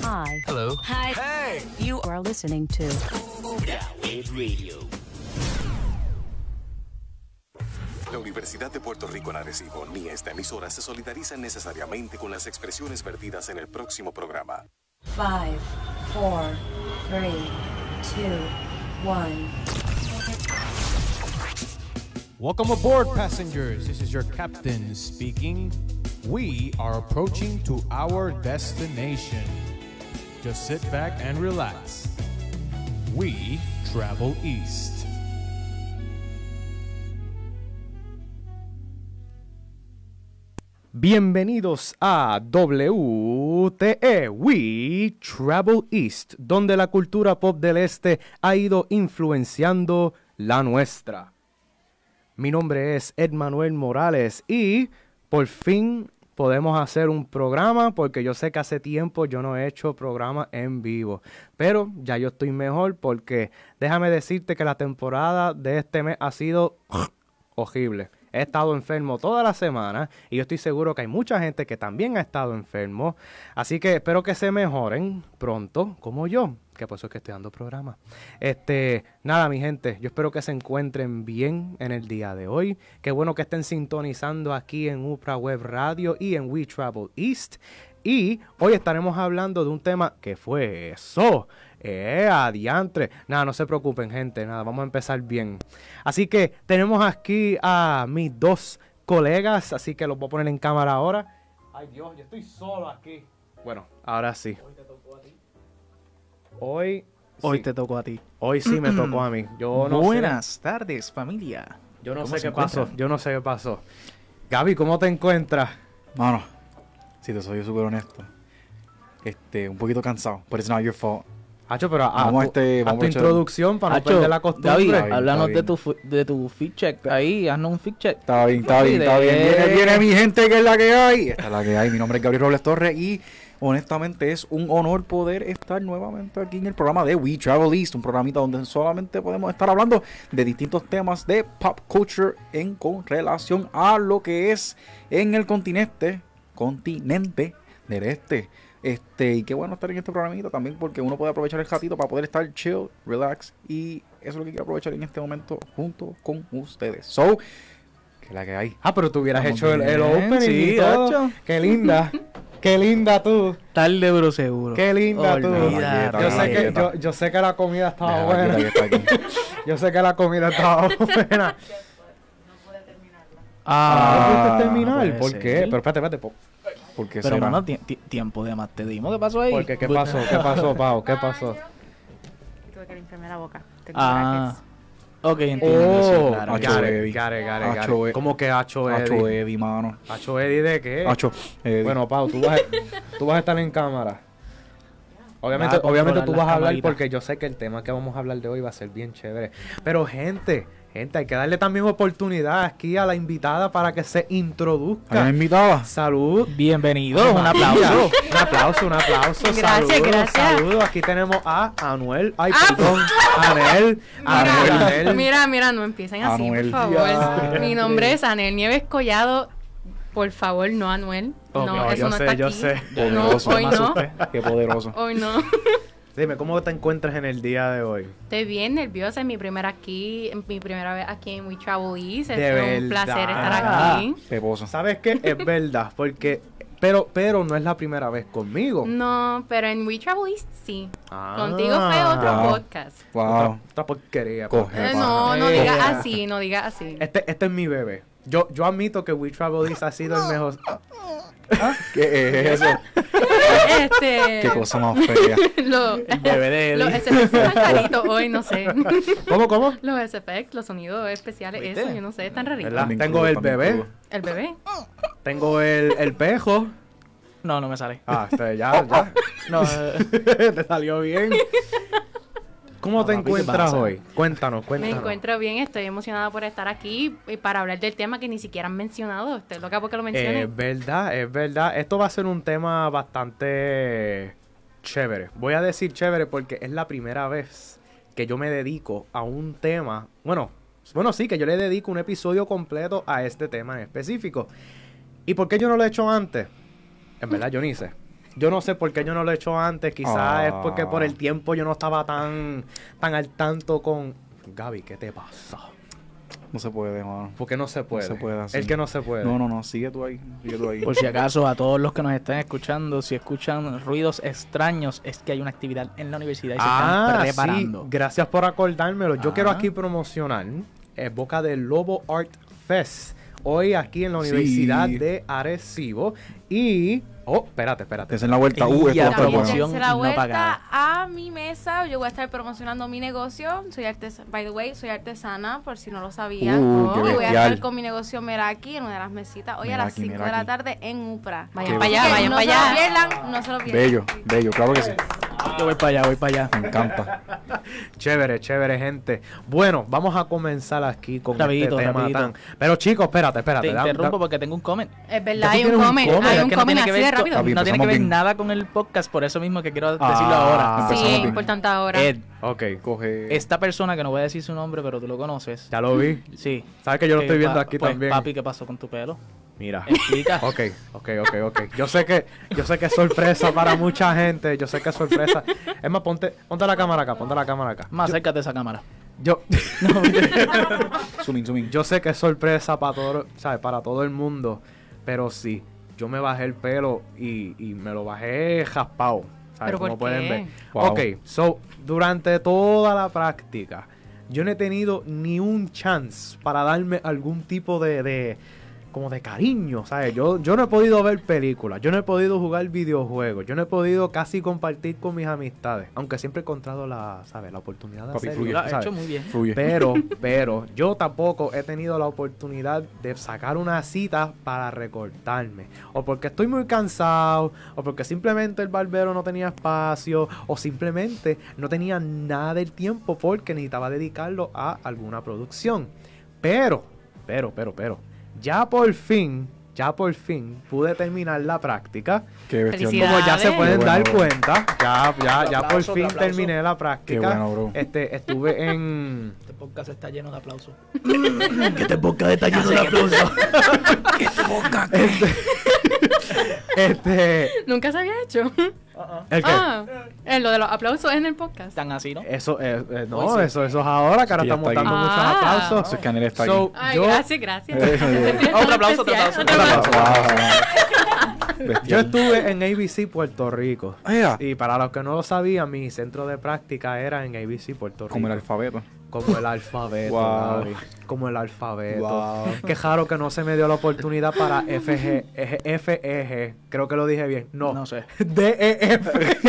Hi. Hello. Hi. Hey. You are listening to Wave Radio. La Universidad de Puerto Rico en Arecibo ni esta emisora se solidarizan necesariamente con las expresiones vertidas en el próximo programa. 5, 4, 3, 2, 1. Welcome aboard, passengers. This is your captain speaking. We are approaching to our destination. Just sit back and relax. We travel east. Bienvenidos a WTE, We Travel East, donde la cultura pop del este ha ido influenciando la nuestra. Mi nombre es Ed Manuel Morales y por fin podemos hacer un programa porque yo sé que hace tiempo yo no he hecho programa en vivo. Pero ya yo estoy mejor porque déjame decirte que la temporada de este mes ha sido horrible. He estado enfermo toda la semana y yo estoy seguro que hay mucha gente que también ha estado enfermo. Así que espero que se mejoren pronto, como yo, que por eso es que estoy dando programa. Nada, mi gente, yo espero que se encuentren bien en el día de hoy. Qué bueno que estén sintonizando aquí en UPRA Web Radio y en We Travel East. Y hoy estaremos hablando de un tema que fue eso. Adiantre. Nada, no se preocupen, gente. Nada, vamos a empezar bien. Así que tenemos aquí a mis dos colegas. Así que los voy a poner en cámara ahora. Ay, Dios, yo estoy solo aquí. Bueno, ahora sí. Hoy te tocó a ti. Hoy Hoy sí. te tocó a ti. Hoy sí me tocó a mí. Yo no Buenas tardes, familia. Yo no ¿Cómo sé se qué pasó. encuentran? Yo no sé qué pasó. Gaby, ¿cómo te encuentras? Mano, si te soy súper honesto, un poquito cansado, but it's not your fault. Hacho, pero Vamos a haz vamos tu a echar- introducción para no Hacho, perder la costumbre. Gaby, Está bien, háblanos está de tu fit check. Ahí, haznos un fit check. Está bien, está bien, está bien. Viene mi gente, que es la que hay. Esta es la que hay. Mi nombre es Gabriel Robles Torres y honestamente es un honor poder estar nuevamente aquí en el programa de We Travel East, un programita donde solamente podemos estar hablando de distintos temas de pop culture con relación a lo que es en el continente del este. Y qué bueno estar en este programita también porque uno puede aprovechar el ratito para poder estar chill, relax y eso es lo que quiero aprovechar en este momento junto con ustedes. So, que es la que hay. Pero tú hubieras Estamos hecho el bien, opening sí, y todo. Hacho. Qué linda. Qué linda tú. Tarde, pero seguro. Qué linda tú. Olvídate. Yo sé que la comida estaba Déjala buena. quieta que está aquí. Yo sé que la comida estaba buena. Ah, ¿No pudiste terminar? puede ¿Por ser. qué? Pero espérate. Porque Pero, será. hermano, tiempo de más te dimos. ¿Qué pasó ahí? Porque, ¿qué pasó? ¿Qué pasó, Pau? ¿Qué pasó? Tuve que limpiarme la boca. Tengo Ah, brackets. ok, entiendo. Sí, Oh, claro. Hacho Gare, Eddie. Gare. Hacho ¿Cómo que Hacho Hacho Eddie? Eddie, mano. ¿Hacho Eddie de qué? Hacho Eddie. Bueno, Pau, tú vas a estar en cámara. Obviamente, Vas a obviamente controlar tú las vas a hablar camaritas. porque yo sé que el tema que vamos a hablar de hoy va a ser bien chévere. Pero gente, hay que darle también oportunidad aquí a la invitada para que se ¿Alguien me introduzca. invitaba? Salud. Bienvenido, un aplauso. Un aplauso. Gracias, Saludos, gracias. saludos. Aquí tenemos a Anuel. Ay, perdón. Anel. Mira, no empiecen así, Anuel. por favor. Mi nombre es Anel Nieves Collado. Por favor, no Anuel. Ok, No, eso yo no sé, está yo aquí. sé. No, Poderoso. hoy no. Qué poderoso. Hoy no. Dime, ¿cómo te encuentras en el día de hoy? Estoy bien nerviosa. Es mi primera vez aquí en We Travel East. De Es un verdad. placer estar aquí. Peposo. ¿Sabes qué? Es verdad, porque... Pero no es la primera vez conmigo. No, pero en We Travel East sí. Ah. Contigo fue otro Wow. podcast. Wow. Otra porquería. Coge. pa. No Eh. digas así, no digas así. Este es mi bebé. Yo admito que We Travel East ha sido el mejor... ¿Qué es eso? Este. Qué cosa más fea. El bebé de Los Eddie. SFX están raritos hoy, no sé. ¿Cómo? Los SFX, los sonidos especiales, ¿Viste? eso, yo no sé, están raritos. ¿Verdad? También Tengo crudo, el también bebé. crudo. El bebé. Tengo el pejo. No, no me sale. Ya. No, Te salió bien. ¿Cómo No, te papi, ¿qué encuentras pasa? hoy? Cuéntanos. Me encuentro bien, estoy emocionada por estar aquí y para hablar del tema que ni siquiera han mencionado. Estoy loca porque lo mencioné. Es verdad. Esto va a ser un tema bastante chévere. Voy a decir chévere porque es la primera vez que yo me dedico a un tema. Bueno, sí, que yo le dedico un episodio completo a este tema en específico. ¿Y por qué yo no lo he hecho antes? En verdad, yo ni sé. Yo no sé por qué yo no lo he hecho antes. Quizás es porque por Ah. el tiempo yo no estaba tan al tanto con... Gaby, ¿qué te pasa? No se puede, mano. ¿Por qué no se puede? se puede así. El que no se puede. No, sigue tú ahí. Por si acaso, a todos los que nos están escuchando, si escuchan ruidos extraños, es que hay una actividad en la universidad y se están preparando. Sí, gracias por acordármelo. Yo Ah. quiero aquí promocionar Boca del Lobo Art Fest. Hoy aquí en la Universidad de Arecibo. Y... Oh, espérate. Te hacen la vuelta. Y Esto ya va a estar También promoción. bueno. dense la no vuelta pagada. a mi mesa. Yo voy a estar promocionando mi negocio. Soy artesana, by the way, soy artesana, por si no lo sabían. Qué Y voy a bestial. estar con mi negocio Meraki en una de las mesitas hoy a las Meraki, 5 de la Meraki. tarde en UPRA. Qué Vayan para allá, bestial. vayan para allá. No se lo pierdan, no se lo pierdan. Bello, claro que sí. Yo voy para allá. Me encanta. Chévere, gente. Bueno, vamos a comenzar aquí con Rapidito, este tema rapidito. tan... Pero chicos, espérate. Te interrumpo porque tengo un comment. Es verdad, Ya tú hay un tienes un comment. comment. Hay Es un que no comment tiene que así de ver, rápido. Papi, no tiene que empezamos ver bien. nada con el podcast, por eso mismo que quiero decirlo Ah. ahora. Empezamos Sí, bien. importante ahora. Ed, Ok, Coge. esta persona que no voy a decir su nombre, pero tú lo conoces. ya lo vi. Sí. Sabes que yo lo Que estoy viendo pa- aquí pues, también. Papi, ¿qué pasó con tu pelo? Mira. Explica. Ok. Yo sé que es sorpresa para mucha gente. Yo sé que es sorpresa. Es más, ponte la cámara acá. Más acércate a esa cámara. Yo, Zoom in. yo sé que es sorpresa para todo, ¿sabes? Para todo el mundo. Pero sí, yo me bajé el pelo y me lo bajé raspado. ¿Sabes? ¿Pero por Como pueden qué? ver. Wow. Ok, so, durante toda la práctica, yo no he tenido ni un chance para darme algún tipo de como de cariño, ¿sabes? Yo no he podido ver películas, yo no he podido jugar videojuegos, yo no he podido casi compartir con mis amistades, aunque siempre he encontrado la oportunidad de Papi, hacerlo, fluye. Lo has ¿sabes? hecho muy bien. Fluye. Pero yo tampoco he tenido la oportunidad de sacar una cita para recortarme. O porque estoy muy cansado, o porque simplemente el barbero no tenía espacio, o simplemente no tenía nada del tiempo porque necesitaba dedicarlo a alguna producción. Pero, ya por fin pude terminar la práctica. Qué bestial. Felicidades. Como ya se pueden Qué dar bueno, bro. cuenta, ya por aplauso, fin aplauso. terminé la práctica. Qué bueno, bro. Estuve en... Este podcast está lleno de aplausos. Este podcast está lleno de aplausos. Nunca se había hecho. ¿El qué? Lo de los aplausos es en el podcast. Tan así, ¿no? Eso no, Hoy sí. eso es ahora, que ahora que ya estamos está aquí. dando muchos Ah. aplausos. Eso es que Anel está So, Ay, yo, gracias. Otro aplauso, otro aplauso. aquí. yo Bestial. estuve en ABC Puerto Rico. Ea. Y para los que no lo sabían, mi centro de práctica era en ABC Puerto Rico. Como el alfabeto. Como el alfabeto, Wow. Gaby. Como el alfabeto. Wow. Qué raro que no se me dio la oportunidad para FEG. Creo que lo dije bien. No. No sé. DEF.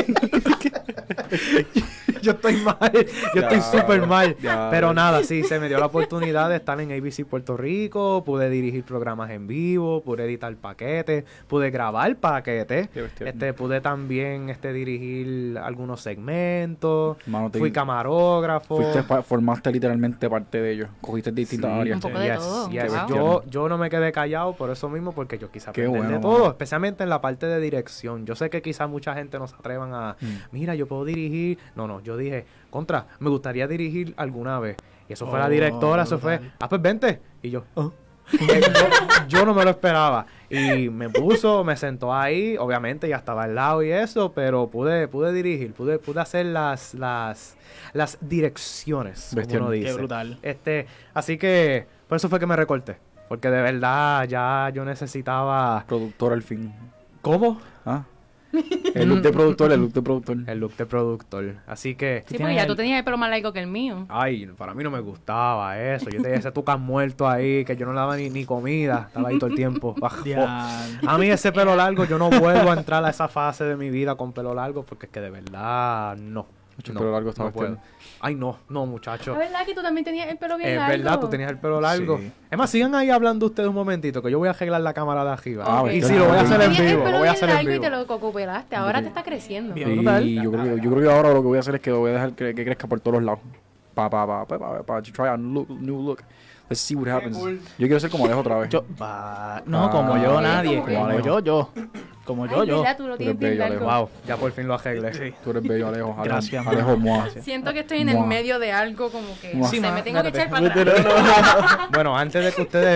Yo estoy mal. Yo estoy súper mal. Ya. Pero nada, sí, se me dio la oportunidad de estar en ABC Puerto Rico. Pude dirigir programas en vivo. Pude editar paquetes. Pude grabar paquetes. Qué bestial. Pude también dirigir algunos segmentos. Mano, te- Fui camarógrafo. Formaste literalmente parte de ellos. Cogiste distintas Sí, áreas. Un poco de todo. yes. Wow. Yo no me quedé callado por eso mismo, porque yo quise Qué aprender bueno, de todo, mano. especialmente en la parte de dirección. Yo sé que quizás mucha gente no se atrevan a, mira, yo puedo dirigir. No, yo dije, me gustaría dirigir alguna vez. Y eso fue la Oh, directora, eso fue, brutal. pues vente. Y yo, yo no me lo esperaba. Y me me sentó ahí, obviamente ya estaba al lado y eso, pero pude dirigir, pude hacer las direcciones, Bestial. como uno Qué dice. brutal. Así que por eso fue que me recorté, porque de verdad ya yo necesitaba... Productor al fin. ¿Cómo? ¿Ah? El look de productor. El look de productor. Así que... Sí, porque ya tú tenías el pelo más largo que el mío. Ay, para mí no me gustaba eso. Yo tenía ese tucán muerto ahí, que yo no le daba ni comida. Estaba ahí todo el tiempo. A mí ese pelo largo, yo no vuelvo a entrar a esa fase de mi vida con pelo largo, porque es que de verdad no. Mucho pelo largo estaba puedo. Ay, no, muchacho. ¿Es verdad que tú también tenías el pelo bien Es largo? verdad, tú tenías el pelo largo. Sí. Es más, sigan ahí hablando ustedes un momentito, que yo voy a arreglar la cámara de arriba. Ah, Ok. y verdad. sí, lo voy a hacer en Tenías el vivo. pelo Lo voy a bien hacer en largo y te vivo. lo cocupelaste. Ahora te está creciendo. Bien. Y brutal. yo creo que ahora lo que voy a hacer es que lo voy a dejar que crezca por todos los lados. Para try a new look. Let's see what happens. Yo quiero ser como Alejo otra vez. No, como yo, nadie. como Como Alejo. yo. Como Ay, yo. ¿verdad? Tú lo tienes Tú eres bien bello, largo. Wow, ya por fin lo arreglé. Tú eres bello, Alejo. Gracias, Alejo, mano. moa. Siento que estoy en el Mua. medio de algo como que Mua. se Sí, me ma, tengo que echar espérate. para atrás. Bueno, antes de que ustedes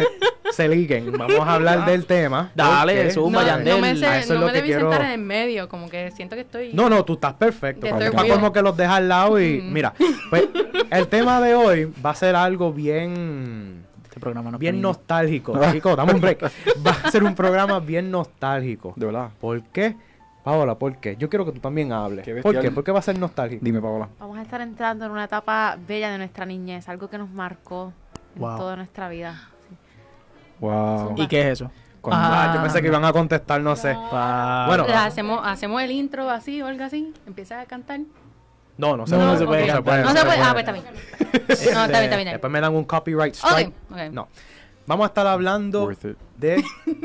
se liguen, vamos a hablar del tema. Dale, porque- zumba, Yandel. no me, A eso es no lo me que debí quiero. sentar en el medio, como que siento que estoy... No, tú estás perfecto. De Para third pa' wheel. como que los dejas al lado y mira, pues el tema de hoy va a ser algo bien Este programa no es bien para niños. nostálgico. Chicos, dame un break. Va a ser un programa bien nostálgico. De verdad. ¿Por qué? Paola, ¿por qué? Yo quiero que tú también hables. Qué ¿Por bestial. qué? ¿Por qué va a ser nostálgico? Dime, Paola. Vamos a estar entrando en una etapa bella de nuestra niñez, algo que nos marcó en Wow. toda nuestra vida. Wow. ¿Y qué es eso? Cuando- Ah, yo pensé que iban a contestar, no sé. Bueno, Hacemos el intro así o algo así, empieza a cantar. no se No, puede. no se puede ok. cantar. No se puede. Ah, pues está bien. No, está bien. Después me dan un copyright strike. Ok, ok. No. Vamos a estar hablando Worth it. de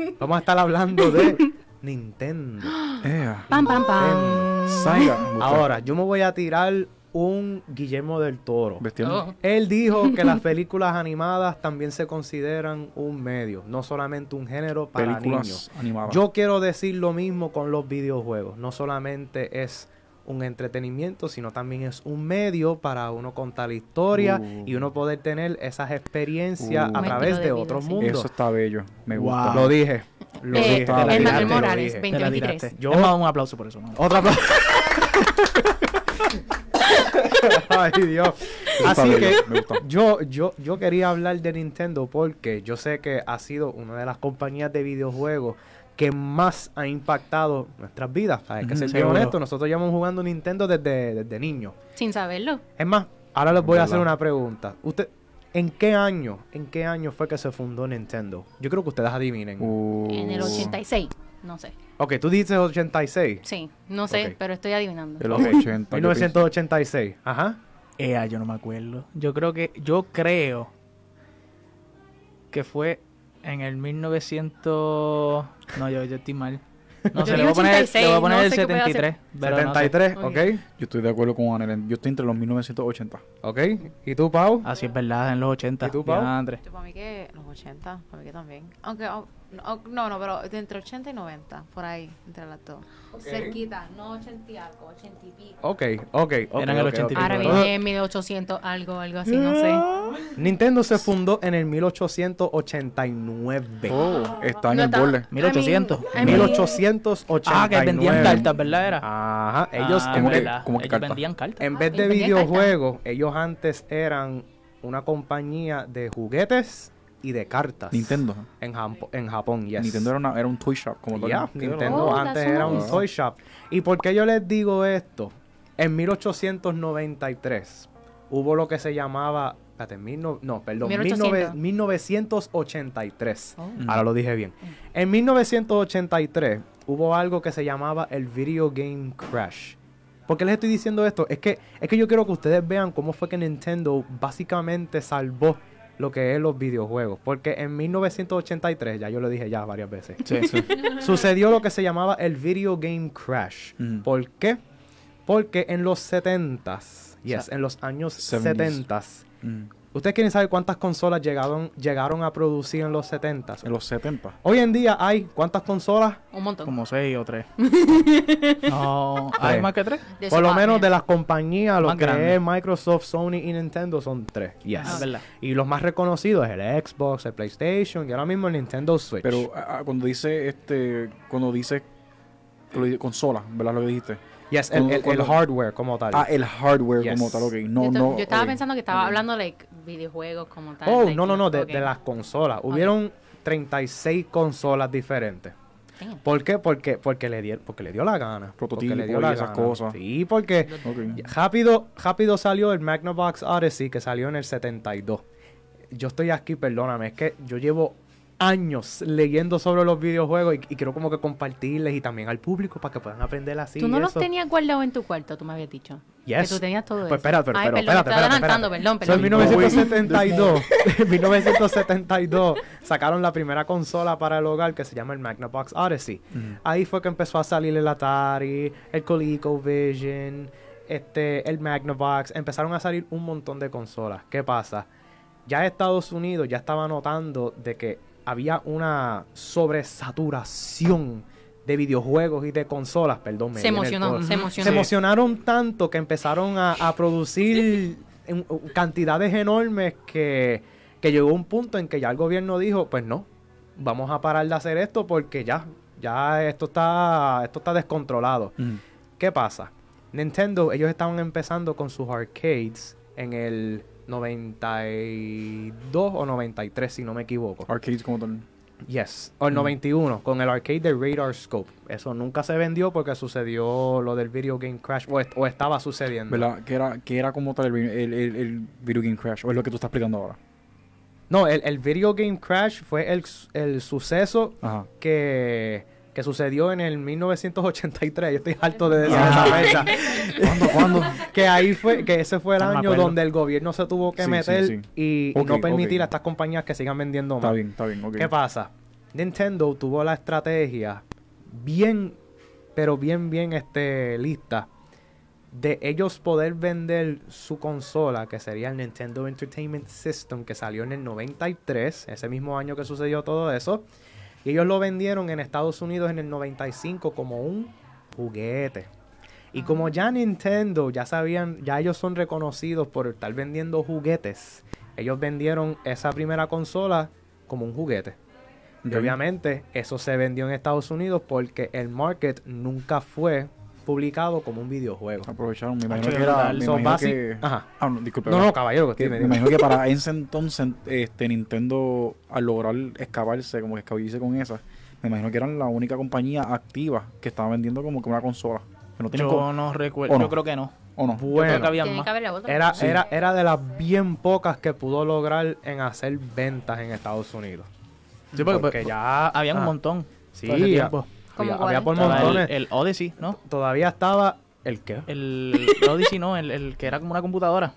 Nintendo. Pam, pam, pam. Saiga. Ahora, yo me voy a tirar un Guillermo del Toro. Bestial. Oh. Él dijo que las películas animadas también se consideran un medio, no solamente un género para Películas niños. animadas. Yo quiero decir lo mismo con los videojuegos. No solamente es un entretenimiento, sino también es un medio para uno contar la historia y uno poder tener esas experiencias Un a través estilo de de vida, otros sí. mundos. Eso está bello. Me Wow. gusta. Lo dije. Lo dije. está El bien. Manuel Lo Morales, dije. Te la 2023. tiraste. Yo- Es más, un aplauso por eso. ¿no? Otra Ay, Dios. Está Así bello, que me gusta. yo quería hablar de Nintendo porque yo sé que ha sido una de las compañías de videojuegos que más ha impactado nuestras vidas. Hay que ser bien Seguro. honesto, nosotros llevamos jugando Nintendo desde niños. Sin saberlo. Es más, ahora les voy a hacer ¿Verdad? una pregunta. ¿Usted en qué año fue que se fundó Nintendo? Yo creo que ustedes adivinen. En el 86. No sé. Ok, tú dices 86. Sí, no sé, Ok. pero estoy adivinando. De los Ok, 80. 1986. Ajá. Yo no me acuerdo. Yo creo que fue en el 1900. No, yo estoy mal. No Yo sé, le dije voy a poner 86, el no sé qué puede 73. pero no sé. 73, Ok. ok. Yo estoy de acuerdo con Anel. Yo estoy entre los 1980. Ok. ¿Y tú, Pau? Así es verdad, en los 80. ¿Y tú, Pau? Diantre. Para mí que los 80, para mí que también. Aunque, no, pero entre 80 y 90, por ahí, entre las dos. Cerquita, no 80 y algo, 80 y pico. Ok. Eran el 80 y Ahora pico. viene en 1800, algo así, no sé. Nintendo se fundó en el 1889. Oh, está en No el está- borde. 1800. I mean, 1889. Ah, que vendían cartas, ¿verdad? Era. Ajá. Ellos, Ah, como que- verdad. como que Ellos carta. vendían cartas. en vez de y vendían videojuegos, ellos antes eran una compañía de juguetes y de cartas. Nintendo. En Japón, yes. Nintendo era un toy shop. Como tal. Ya, Qué Nintendo Oh, antes that's era un nice. toy shop. ¿Y por qué yo les digo esto? En 1893 hubo lo que se llamaba... Espérate, 1800. 1983. Oh. Ahora lo dije bien. En 1983 hubo algo que se llamaba el Video Game Crash. ¿Por qué les estoy diciendo esto? Es que yo quiero que ustedes vean cómo fue que Nintendo básicamente salvó lo que es los videojuegos. Porque en 1983, ya yo lo dije ya varias veces, Sí, sí. sucedió lo que se llamaba el Video Game Crash. Mm. ¿Por qué? Porque en los 70s, sea, en los años 70s. 70s, Mm. ¿ustedes quieren saber cuántas consolas llegaron a producir en los 70s? En los 70. Hoy en día hay, ¿cuántas consolas? Un montón. Como 6 o 3. No, ¿hay Tres. más que 3? De Por lo eso menos va. de las compañías, lo Más que grande. es Microsoft, Sony y Nintendo son 3. Yes. Es verdad. Y los más reconocidos es el Xbox, el PlayStation y ahora mismo el Nintendo Switch. Pero cuando dice consola, ¿verdad lo que dijiste? yes, el cuando- hardware como tal. Ah, el hardware Yes. como tal, ok. No, yo, no. yo estaba ok. pensando que estaba Ok. hablando de videojuegos como tal. Oh, like, no, ok. de las consolas. Hubieron 36 consolas diferentes. Damn. ¿Por qué? Porque le dio la gana. Prototipo Porque le dio y la esas gana. cosas. Sí, porque Ok. rápido salió el Magnavox Odyssey que salió en el 72. Yo estoy aquí, perdóname, es que yo llevo años leyendo sobre los videojuegos y quiero como que compartirles y también al público para que puedan aprender así. Tú no y los eso. tenías guardados en tu cuarto, tú me habías dicho. Yes. Que tú tenías todo Pues eso. espérate, Ay, perdón, espérate, me estoy adelantando, perdón. So, en perdón. 1972, en 1972 sacaron la primera consola para el hogar que se llama el Magnavox Odyssey. Ahí fue que empezó a salir el Atari, el ColecoVision, el Magnavox. Empezaron a salir un montón de consolas. ¿Qué pasa? Ya Estados Unidos ya estaba notando de que había una sobresaturación de videojuegos y de consolas. Perdón, me Se viene el emocionó, coro. se emocionó. Se emocionaron tanto que empezaron a producir cantidades enormes que llegó un punto en que ya el gobierno dijo, pues no, vamos a parar de hacer esto porque ya esto está descontrolado. ¿Qué pasa? Nintendo, ellos estaban empezando con sus arcades en el 92 o 93, si no me equivoco. Arcades como tal. Yes, o el 91, con el arcade de Radar Scope. Eso nunca se vendió porque sucedió lo del Video Game Crash, o estaba sucediendo. ¿Verdad? ¿Qué era como tal el Video Game Crash? ¿O es lo que tú estás explicando ahora? No, el Video Game Crash fue el suceso Ajá. que sucedió en el 1983. Yo estoy harto de decir esa fecha. ¿Cuándo? Que ahí fue, que ese fue el No me año acuerdo. donde el gobierno se tuvo que Sí, meter sí. y Ok, no permitir ok. a estas compañías que sigan vendiendo más. Está bien, ok. ¿Qué pasa? Nintendo tuvo la estrategia bien lista de ellos poder vender su consola, que sería el Nintendo Entertainment System, que salió en el 93, ese mismo año que sucedió todo eso. Y ellos lo vendieron en Estados Unidos en el 95 como un juguete. Y como ya Nintendo, ya ellos son reconocidos por estar vendiendo juguetes, ellos vendieron esa primera consola como un juguete. Y Ok. obviamente eso se vendió en Estados Unidos porque el market nunca fue publicado como un videojuego. Aprovecharon, me imagino Qué que era... brutal. Me So, imagino basi- que... Ajá. Ah, no, disculpe. No, ¿verdad? caballero, Que me imagino que para ese entonces Nintendo, al lograr escaparse, como que escabullirse con esa, me imagino que eran la única compañía activa que estaba vendiendo como que una consola. Que no tienen Yo no recuerdo. ¿O no? Yo creo que no. ¿O no? Yo creo Bueno, que había Tiene más. que haber la otra. era de las bien pocas que pudo lograr en hacer ventas en Estados Unidos. Sí, porque, Porque ya... habían un ajá. montón. Sí, todo ese tiempo. ¿Cómo había por Estaba montones. el Odyssey, ¿no? Todavía estaba... ¿El qué? El Odyssey, no, el que era como una computadora.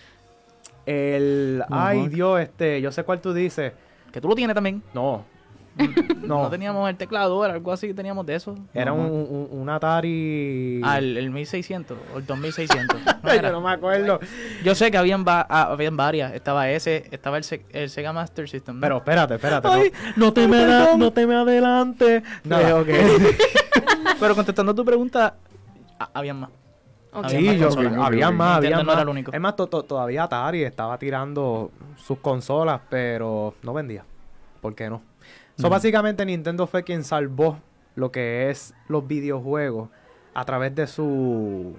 Ay, Dios, yo sé cuál tú dices. Que tú lo tienes también. No. No No. teníamos el teclado, era algo así que teníamos de eso. Era No. un Atari... Ah, el 1600 o el 2600. No Ay, era. yo no me acuerdo. Yo sé que habían varias. Estaba estaba el Sega Master System. ¿no? Pero espérate. Ay, no te me adelante. Nada. Ok. Pero contestando tu pregunta, habían más. Ok. Había Sí, más yo consolas. había ok. más, Nintendo había no era más. el único. Es más, todavía Atari estaba tirando sus consolas, pero no vendía. ¿Por qué no? So, básicamente Nintendo fue quien salvó lo que es los videojuegos a través de su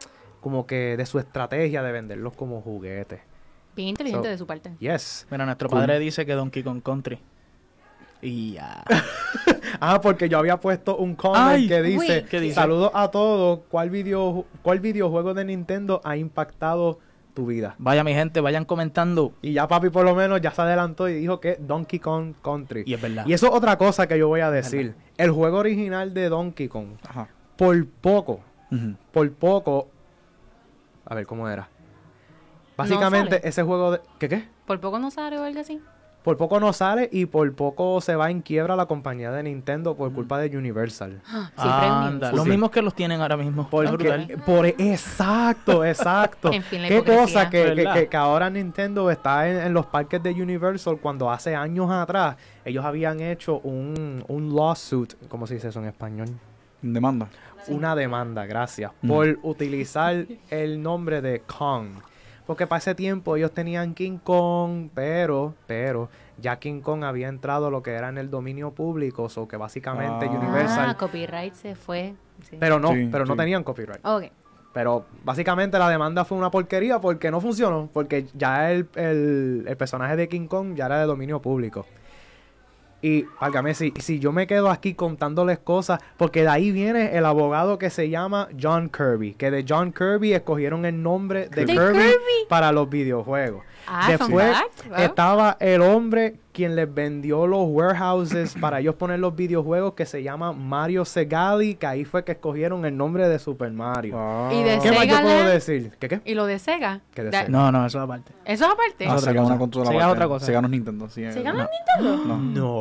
de su estrategia de venderlos como juguetes. Bien inteligente So- de su parte. Yes. Mira, nuestro Cool. padre dice que Donkey Kong Country. Y ya. Porque yo había puesto un comment Ay, que dice, wait. ¿Qué dice? saludos a todos, ¿cuál videojuego de Nintendo ha impactado tu vida? Vaya, mi gente, vayan comentando. Y ya papi por lo menos ya se adelantó y dijo que Donkey Kong Country. Y es verdad. Y eso es otra cosa que yo voy a decir. El juego original de Donkey Kong, Ajá. por poco, Ujú. a ver cómo era. Básicamente sale. ese juego de... ¿Qué? Por poco no sale o algo así. Por poco no sale y por poco se va en quiebra la compañía de Nintendo por culpa de Universal. Siempre hay un Anda, news. los Sí. mismos que los tienen ahora mismo. Está brutal. Exacto. En fin, la Qué hipocresía. cosa ¿Verdad? que ahora Nintendo está en los parques de Universal cuando hace años atrás ellos habían hecho un lawsuit, ¿cómo se dice eso en español? Demanda. Una demanda, gracias, por utilizar el nombre de Kong. Porque para ese tiempo ellos tenían King Kong, pero ya King Kong había entrado lo que era en el dominio público, o que básicamente Universal... Copyright se fue. Sí. Pero no Sí, sí. tenían copyright. Ok. Pero básicamente la demanda fue una porquería porque no funcionó. Porque ya el personaje de King Kong ya era de dominio público. Y, válgame, si yo me quedo aquí contándoles cosas, porque de ahí viene el abogado que se llama John Kirby, que de John Kirby escogieron el nombre de ¿De Kirby Kirby? para los videojuegos. Ah, Después fun fact, wow. estaba el hombre quien les vendió los warehouses para ellos poner los videojuegos, que se llama Mario Segali, que ahí fue que escogieron el nombre de Super Mario. Y de ¿Qué más yo Sega puedo Land? decir? ¿Qué? ¿Y lo de Sega? ¿Qué de Da- Sega? No, eso aparte. ¿Eso es aparte? Ah, otra Sega es cosa. una consola Sega es aparte. otra cosa. Sega no es Nintendo. Sí, ¿Sega no es No.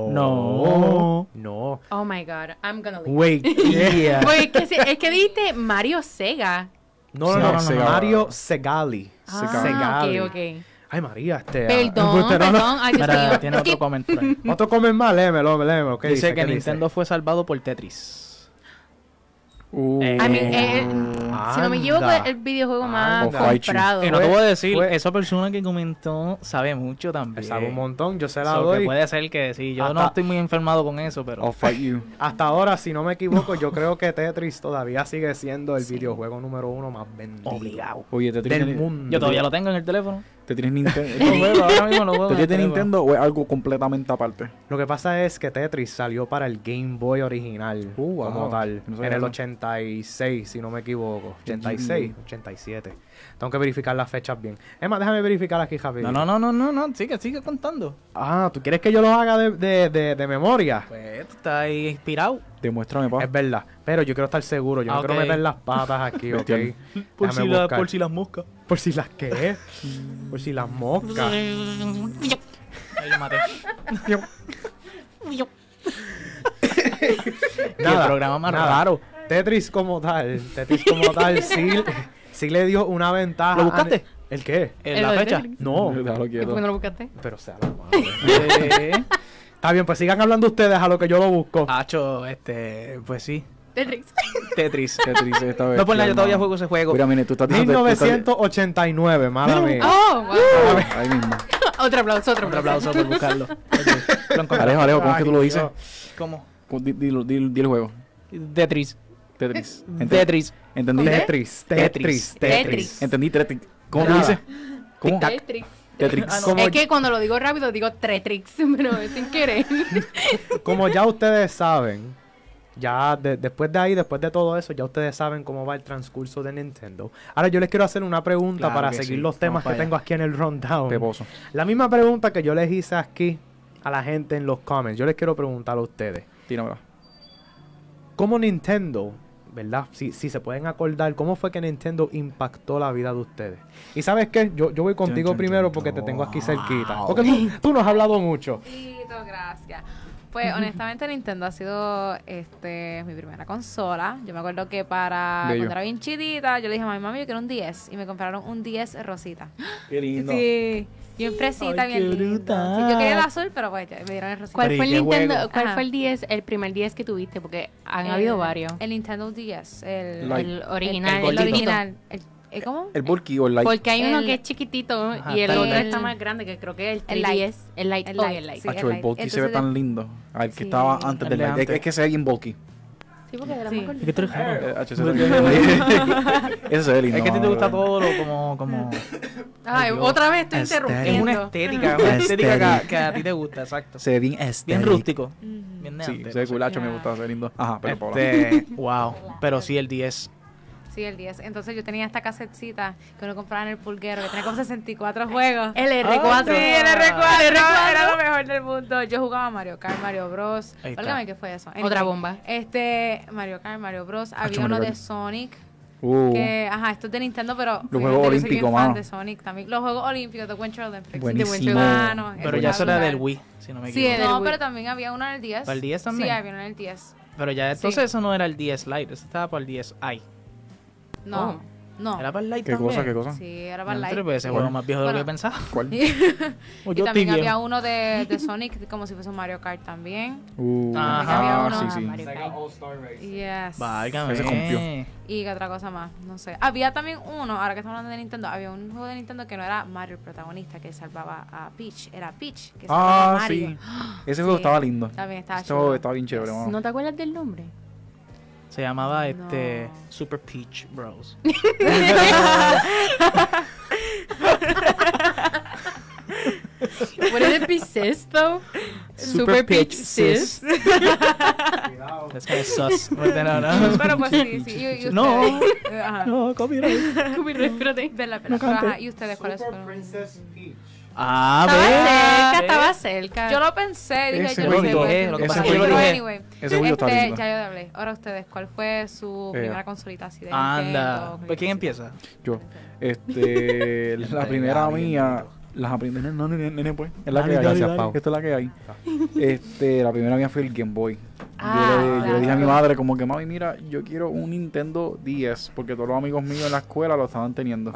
No. Oh my god, I'm gonna leave. Wait. Yeah. Pues es que dijiste Mario Sega. No, Sega. Mario Segali. Ah, Segali. ok. Ay, María, Perdón, pero no. perdón. Ay, Dios Mira, mío. tiene Es otro que comment por ahí. Otro comen más, léemelo. ¿Qué Dice que ¿Qué Nintendo fue salvado por Tetris. A mí, si no me equivoco, Anda. es el videojuego más Anda. comprado. Y no te voy a decir, fue- esa persona que comentó sabe mucho también. Me sabe un montón, yo se la So, que doy. puede ser que sí, yo no Hasta- estoy muy enfermado con eso, pero... I'll fight you. Hasta ahora, si no me equivoco, yo creo que Tetris todavía sigue siendo el videojuego número 1 más vendido. Obligado. Oye, ¿te Del tienes, mundo. Yo todavía lo tengo en el teléfono. ¿te tienes Nintendo? Lo juego, ahora mismo lo juego ¿Te en el tienes teléfono. Nintendo o es algo completamente aparte? Lo que pasa es que Tetris salió para el Game Boy original, Wow. como tal, No sabía en el eso. 86, si no me equivoco. Game 86, 87. Tengo que verificar las fechas bien. Es más, déjame verificar aquí, rápido. No, sigue contando. Ah, ¿tú quieres que yo lo haga de memoria? Pues tú estás ahí inspirado. Demuéstrame, pa. Es verdad, pero yo quiero estar seguro. Yo no quiero Ok. meter las patas aquí, ¿ok? Bestial. Déjame buscar. por si las moscas. ¿Por si las qué? Por si las moscas. Ahí lo maté. Nada, el programa más nada. raro. Tetris como tal, sí le dio una ventaja. ¿Lo buscaste? ¿El qué? En El la de fecha. Tetris. No, Déjalo ¿Y quieto. por qué no lo buscaste? pero sea la madre. Está bien, pues sigan hablando ustedes a lo que yo lo busco. Hacho, pues sí. Tetris. Tetris. Tetris esta vez. No por nada, yo todavía juego ese juego. Mira, mire, tú estás diciendo... 1989, mala mía. Oh, wow. Ahí mismo. Otro aplauso, Un aplauso por buscarlo. Ok, lo encontré. Alejo, ¿cómo es que tú lo dices? ¿Cómo? Di el juego. Tetris. Tetris. Tetris. ¿Entendí? Tetris. Entendí Tetris. ¿Cómo tú Nada. dices? ¿Cómo? Tetris. Tetris. Como- Es que cuando lo digo rápido digo Tretrix, pero es sin querer. Como ya ustedes saben, ya después de ahí, después de todo eso, ya ustedes saben cómo va el transcurso de Nintendo. Ahora yo les quiero hacer una pregunta Claro para que seguir sí. los temas Vamos que para tengo aquí en el rundown. Peposo. La misma pregunta que yo les hice aquí a la gente en los comments, yo les quiero preguntar a ustedes. Tíramela. ¿Cómo Nintendo, verdad? Si se pueden acordar, ¿cómo fue que Nintendo impactó la vida de ustedes? Y ¿sabes qué? Yo voy contigo Chun, chun, primero chun. porque te tengo aquí cerquita. Wow. Porque tú nos has hablado mucho. Gracias. Pues honestamente Nintendo ha sido mi primera consola. Yo me acuerdo que Bello. cuando era bien chidita, yo le dije a mami, yo quiero un 10. Y me compraron un 10 rosita. Qué lindo. Sí, bien fresita, Ay, bien qué lindo. brutal. Sí, yo quería el azul, pero pues ya me dieron el rosita. ¿Cuál Pero, fue el ¿y qué Nintendo? juego? ¿Cuál Ajá. fue el 10, el primer 10 que tuviste? Porque han habido varios. El Nintendo 10. El Like. El original, el el, gordito. original. ¿Cómo? ¿El bulky o el light? Porque hay uno El- que es chiquitito Ajá, y el está otro bien. está más grande, que creo que es El el Lite. 10. El Light. El Oh, Lite. el Light. Sí. Hacho, el light. bulky se ve Entonces, tan lindo. Al que Sí. estaba antes El del de light. antes. Es que se ve bien bulky. Sí, porque era Sí. más Es que tú gordito. eres raro. Hacho, ese se ve Ese se ve lindo. Es que a ti te mano, gusta de verdad. todo lo como... Ay, Dios. otra vez estoy Aesthetic. Es interrumpiendo. una estética que a ti te gusta, exacto. Se ve bien estético. Bien rústico. Bien de Sí, antes, se ve no sé. cool. Hacho, me gusta, se ve lindo. Ajá, pero Paula. Wow. Pero sí, el 10. Sí, el 10. Entonces yo tenía esta casetcita que uno compraba en el pulguero, que tenía como 64 juegos. El R4. Sí, el R4, era lo mejor del mundo. Yo jugaba Mario Kart, Mario Bros. Ahí está. Válgame, ¿qué fue eso? Otra bomba. Mario Kart, Mario Bros. Hacho, Había Mario uno de Kart. Sonic. Uh, Que, esto es de Nintendo, pero Los fíjate, Juegos yo soy bien Olímpicos, fan mano. de Sonic también. Los Juegos Olímpicos, The Winter Olympics. Buenísimo. Mano, Pero ya eso era espectacular. del Wii, si no me Sí, equivoco. del No, Wii. pero también había uno en el 10. ¿Para el 10 también? Sí, había uno en el 10. Pero ya entonces eso no era el 10 Lite, eso estaba para el 10i. No, no. Era para el Lite ¿Qué también. cosa, qué cosa? Sí, era para el Entre, Lite. pues ese juego más viejo de lo que Bueno. pensaba. ¿Cuál? O Y yo también estoy había viejo. uno de Sonic, como si fuese un Mario Kart también. Ajá, había uno. sí, sí. Mario Kart. Yes. Válgame. Ese cumplió. Y qué otra cosa más, no sé. Había también uno, ahora que estamos hablando de Nintendo, había un juego de Nintendo que no era Mario el protagonista, que salvaba a Peach, era Peach, que salvaba a Ah, Mario. sí. Ese juego Sí. estaba lindo. También estaba Ese juego chulo. estaba bien chévere, mano. ¿No te acuerdas del nombre? Se llamaba No. Super Peach Bros. What is it, Sis, though? Super Peach Sis. That's kind of sus. No, no. Pero pues sí, sí. Y No. ustedes, ajá. No, copyright. Espérate. Verdad, No pero, cante. ajá, ¿y ustedes cuáles fueron? Ah, Estaba cerca. Yo lo pensé, dije Ese yo lo sé, dije, pues, lo que pero pasa es que yo lo dije. anyway, Ese juego está lindo. ya yo hablé. Ahora ustedes, ¿cuál fue su primera consolita así de Anda. Nintendo? Pues ¿quién empieza? Yo. La primera mía. La primera. No, nene, pues. Es la Dale, que hay. dale, Gracias, dale. Pau. Esta es la que hay. La primera mía fue el Game Boy. Ah, Yo le dije a mi madre, como que, mami, mira, yo quiero un Nintendo 10. Porque todos los amigos míos en la escuela lo estaban teniendo.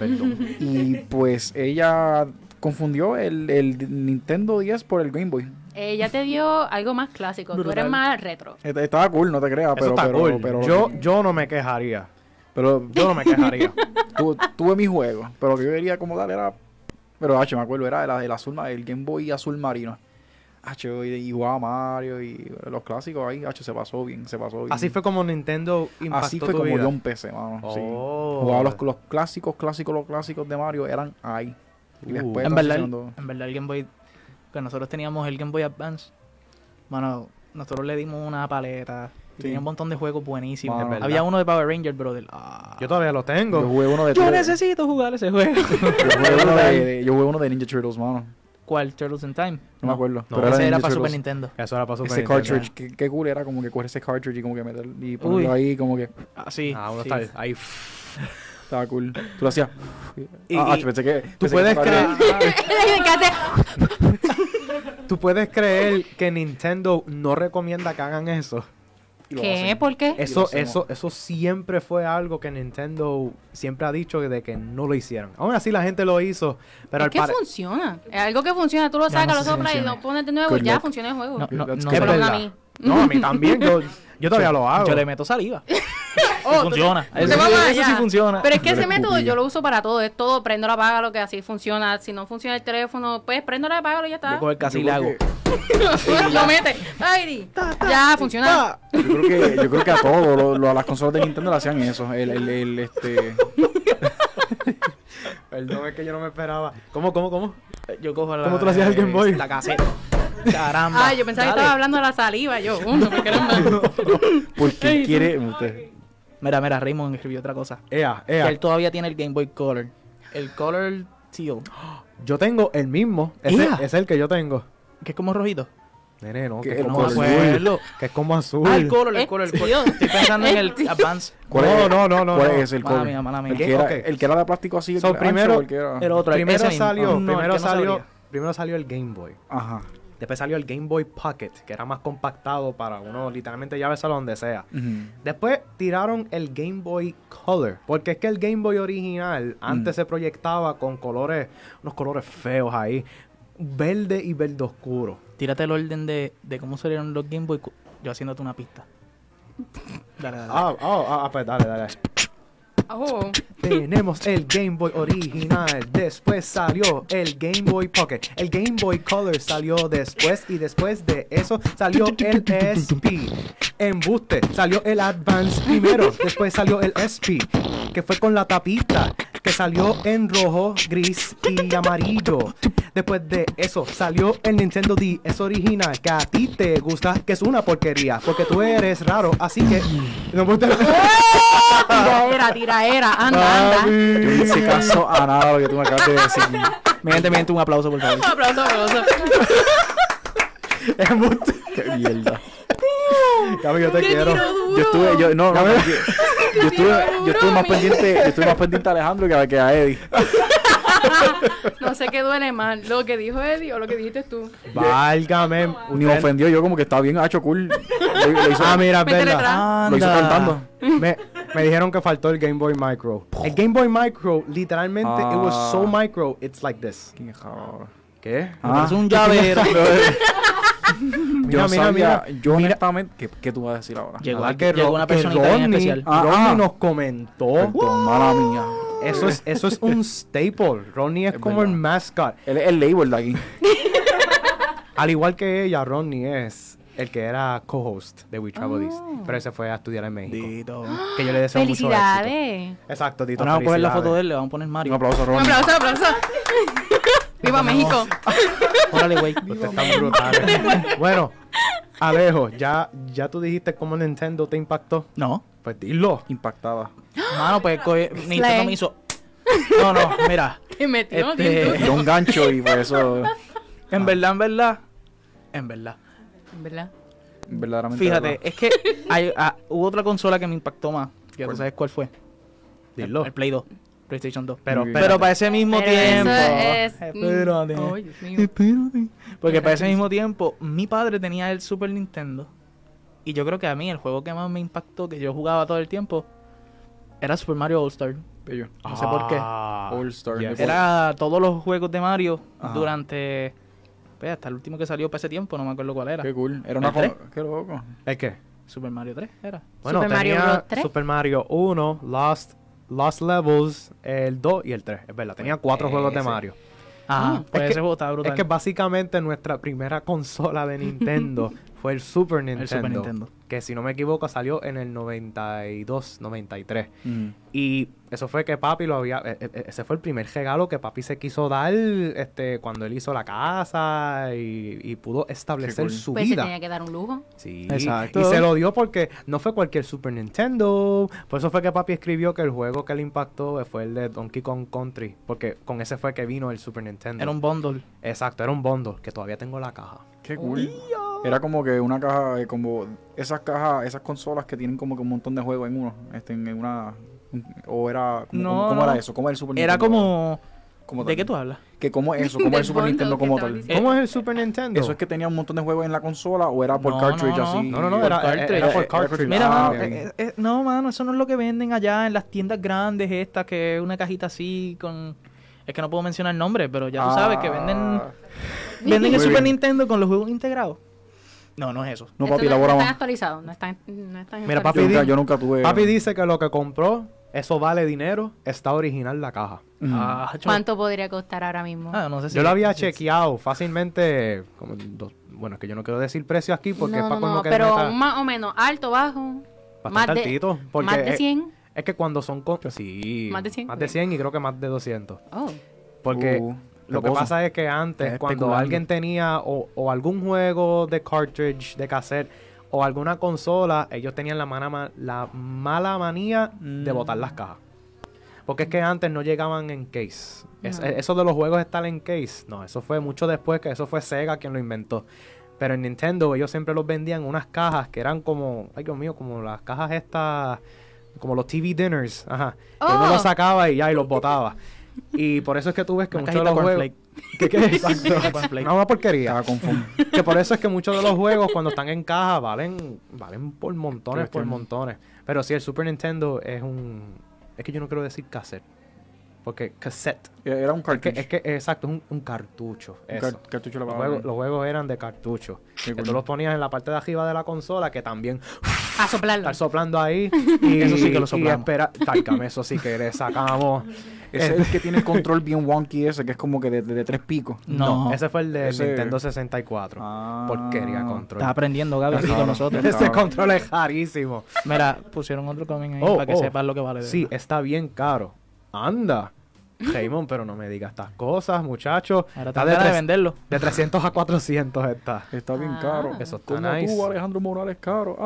Y pues ella confundió el Nintendo 10 por el Game Boy. Ella te dio algo más clásico. Tú Brutal. eres más retro. Estaba cool, no te creas, Eso está cool. Yo no me quejaría. Pero Yo no me quejaría. tuve mi juego, pero lo que yo quería como tal era... Pero, me acuerdo, era el azul, el Game Boy azul marino. Y jugaba Mario y los clásicos ahí, se pasó bien. Así fue como Nintendo impactó Así fue tu como vida. yo empecé, mano. Sí. Oh. Jugaba los clásicos de Mario eran ahí. Y después En verdad, transicionando- el Game Boy, que nosotros teníamos el Game Boy Advance, mano, nosotros le dimos una paleta. Y Sí. tenía un montón de juegos buenísimos. Mano, Había uno de Power Ranger, brother. Yo todavía lo tengo. Yo jugué uno de Yo necesito jugar ese juego. yo jugué uno de Ninja Turtles, mano. ¿Cuál? Turtles in Time. No me acuerdo. No, pero Ese de era Ninja para Super Turtles. Nintendo. Eso era para Super Ese Nintendo. cartridge, qué cool era como que coger ese cartridge y como que meter y ponerlo Uy. ahí como que Ah, sí. Uno sí. está ahí. estaba cool. Tú lo hacías. Y- Pensé que Tú pensé puedes que creer, ¿Qué hace? tú puedes creer que Nintendo no recomienda que hagan eso. y lo ¿Qué? hacen. ¿Por qué? Eso siempre fue algo que Nintendo siempre ha dicho de que no lo hicieron. Aún así la gente lo hizo, pero Es al que parecer funciona. Es algo que funciona. Tú lo Ya sacas, no lo sé si soplas y funciona. lo pones de nuevo Good y ya luck. funciona el juego. No, no, That's no, good. es Pero verdad. a mí. No, a mí también. Yo todavía lo hago. Yo le meto saliva. Oh, funciona. tú te Eso vas más sí allá. funciona. Pero es que Yo ese le método escupí. yo lo uso para todo. Es todo, prendo, apaga, lo que así funciona. Si no funciona el teléfono, pues prendo, apaga y ya está. Yo cojo el casi Yo le creo hago. que- Lo mete. Ay, ya funciona. Yo creo que a todos las consolas de Nintendo le hacían eso. Perdón, es que yo no me esperaba. ¿Cómo? Yo cojo la... ¿Cómo tú lo hacías el Game Boy? La caseta. Caramba. Ah, yo pensaba que Dale. estaba hablando de la saliva. Yo, no me caramba. Porque quiere usted. Mira, Raymond escribió otra cosa. Ea. Que él todavía tiene el Game Boy Color. El Color Teal. Yo tengo el mismo. Ese Ea. es el que yo tengo. Que es como rojito. Nene, no, Que que es el como color azul. Que es como azul. Ah, el Color. Estoy pensando en el Advance. No. ¿Cuál es el Mala color? mía, mala mía. El que era, Ok. el que era de plástico así. So, el ancho, primero- o el que era... El otro, Primero ese mismo. salió, No, el que no sabría. primero salió el Game Boy. Ajá. Después salió el Game Boy Pocket, que era más compactado para uno literalmente llevárselo donde sea. Ujú. Después tiraron el Game Boy Color, porque es que el Game Boy original antes se proyectaba con unos colores feos ahí, verde y verde oscuro. Tírate el orden de cómo salieron los Game Boy. Yo haciéndote una pista. Dale. Pues dale. Oh. Tenemos el Game Boy original, después salió el Game Boy Pocket, el Game Boy Color salió después y después de eso salió el SP. Embuste, salió el Advance primero, después salió el SP, que fue con la tapita, que salió en rojo, gris y amarillo. Después de eso salió el Nintendo DS original, que a ti te gusta, que es una porquería, porque tú eres raro, así que... No me gusta- Tiraera, anda. Yo no hice caso a nada de lo que tú me acabas de decir. Mi gente, un aplauso, por favor. Aplauso. Embuste. Qué mierda. Gaby, yo te ¡Qué quiero. tiro duro! Yo estuve más pendiente a Alejandro que a Eddie. No sé qué duele más, lo que dijo Eddie o lo que dijiste tú. Válgame. Ni me ofendió, yo como que estaba bien hecho cool. Lo hizo, Mira, es Métele verdad. atrás. lo hizo cantando. Me dijeron que faltó el Game Boy Micro. El Game Boy Micro, literalmente, it was so micro, it's like this. ¿Qué? Me parece un llavero. Yo Mira. honestamente, ¿qué tú vas a decir ahora? Llegó, Ah, que llegó Ro- una que personita bien Ronnie- especial. Ronnie nos comentó. Perdón, mala mía. Eso es un staple. Ronnie es Es como verdad. el mascot. Él es el label de aquí. Al igual que ella, Ronnie es el que era co-host de We Travel East. Pero él se fue a estudiar en México. Dito. Que yo le deseo mucho éxito. Felicidades. Exacto, Tito. Ahora vamos a poner la felicidades. foto de él, le vamos a poner Mario. Un aplauso a Un Ronnie. aplauso. ¡Viva México! Órale, güey. Ustedes están brutales. Bueno, Alejo, ya tú dijiste cómo Nintendo te impactó. No. Pues dilo. Impactada. Mano, pues Nintendo me hizo... No, mira. Que metió, Este- Dio un gancho y por eso En verdad. ¿verdad? verdaderamente. Fíjate, verdad. es que hubo otra consola que me impactó más. Ya tú sabes cuál fue. Dilo. El Play 2. PlayStation 2. Pero- Pero para ese mismo Pero tiempo... eso es... Espérate. Ay, Dios mío. Espérate. Porque para ese mismo tiempo, mi padre tenía el Super Nintendo. Y yo creo que a mí el juego que más me impactó, que yo jugaba todo el tiempo, era Super Mario All-Star. Bello. No sé por qué. All Star. Yes. Era todos los juegos de Mario Ajá. durante Pues hasta el último que salió para ese tiempo, no me acuerdo cuál era. Qué cool. Era ¿El una tres? Qué loco. ¿Es qué? Super Mario 3 era. Bueno, Super Mario tenía Bros. 3. Super Mario 1, Lost Levels, el 2 y el 3. Es verdad, tenía 4 juegos de ese. Mario. Ah, pues es ese que- juego estaba brutal. Es que básicamente nuestra primera consola de Nintendo fue el Super Nintendo. El Super Nintendo. Que si no me equivoco salió en el 92, 93. Mm. Y eso fue que papi lo había... ese fue el primer regalo que papi se quiso dar cuando él hizo la casa y pudo establecer Qué cool. su Pues se vida. tenía que dar un lujo. Sí, Exacto. y se lo dio porque no fue cualquier Super Nintendo. Por eso fue que papi escribió que el juego que le impactó fue el de Donkey Kong Country. Porque con ese fue que vino el Super Nintendo. Era un bundle. Exacto, era un bundle que todavía tengo la caja. Qué cool. Era como que una caja, como esas cajas, esas consolas que tienen como que un montón de juegos en uno. En una. O era. No, ¿Cómo no. era eso? ¿Cómo era el Super Era Nintendo? como... tal. ¿De qué tú hablas? Que ¿cómo es eso? ¿Cómo es Del el Super bundle Nintendo que como estaba tal? diciendo. ¿Cómo es el Super Nintendo? Eso es que tenía un montón de juegos en la consola o era por No, cartridge no, así. No, Por era cartridge. por cartridge. Mira, Ah, mano, ok. no, mano, eso no es lo que venden allá en las tiendas grandes estas, que es una cajita así con... Es que no puedo mencionar el nombre, pero ya tú sabes que venden el Muy Super bien. Nintendo con los juegos integrados. No, no es eso. No, Esto papi, no elabora están más. actualizados, no están Mira, Yo nunca, yo nunca tuve. Papi dice que lo que compró, eso vale dinero, está original la caja. Mm. Ah, ¿Cuánto podría costar ahora mismo? no sé si... Yo lo había chequeado fácilmente, bueno, es que yo no quiero decir precio aquí porque es para como que pero meta más o menos, alto, bajo, bastante más de, altito, porque más de 100. Es que cuando son... Sí, ¿Más de 100? Más de 100 y creo que más de 200. Oh. Porque lo que reposo. pasa es que antes, Estás cuando especulando. alguien tenía o algún juego de cartridge, de cassette, o alguna consola, ellos tenían la mala manía de botar las cajas. Porque es que antes no llegaban en case. Eso de los juegos estar en case, no, eso fue mucho después, que eso fue Sega quien lo inventó. Pero en Nintendo ellos siempre los vendían en unas cajas que eran como, ay Dios mío, como las cajas estas, como los TV dinners, ajá. Que uno Oh. los sacaba y ya, y los botaba. Y por eso es que tú ves que Una muchos de los cajita juegos... cornflake. ¿Qué? Exacto. Cornflake. Una porquería. Estaba confundido. Que por eso es que muchos de los juegos cuando están en caja valen por montones, Creo que- montones. Pero sí, el Super Nintendo es es que yo no quiero decir cassette. Porque cassette. Era un Es cartridge. que exacto, es un cartucho. Un Eso. cartucho le Los va a los juegos eran de cartucho. Qué Que cool. tú los ponías en la parte de arriba de la consola, que también A soplarlo. estar soplando ahí. Y Eso sí que lo y soplamos. espera, tálcame, eso sí que le sacamos. Ese es el que tiene el control bien wonky ese, que es como que de 3 picos. No. Ese fue el de Ese- Nintendo 64. Ah. Porquería de control. Estás aprendiendo, Gaby, aquí Claro. con nosotros. Ese control es carísimo. Mira, pusieron otro comment ahí Oh, para que oh. sepas lo que vale. de Sí, verdad. está bien caro. Anda. Raymond, pero no me digas estas cosas, muchachos. Ahora Está tengo ganas de tres- venderlo. de 300 a 400 está. Está bien caro. Eso está Como nice. tú, Alejandro Morales, caro.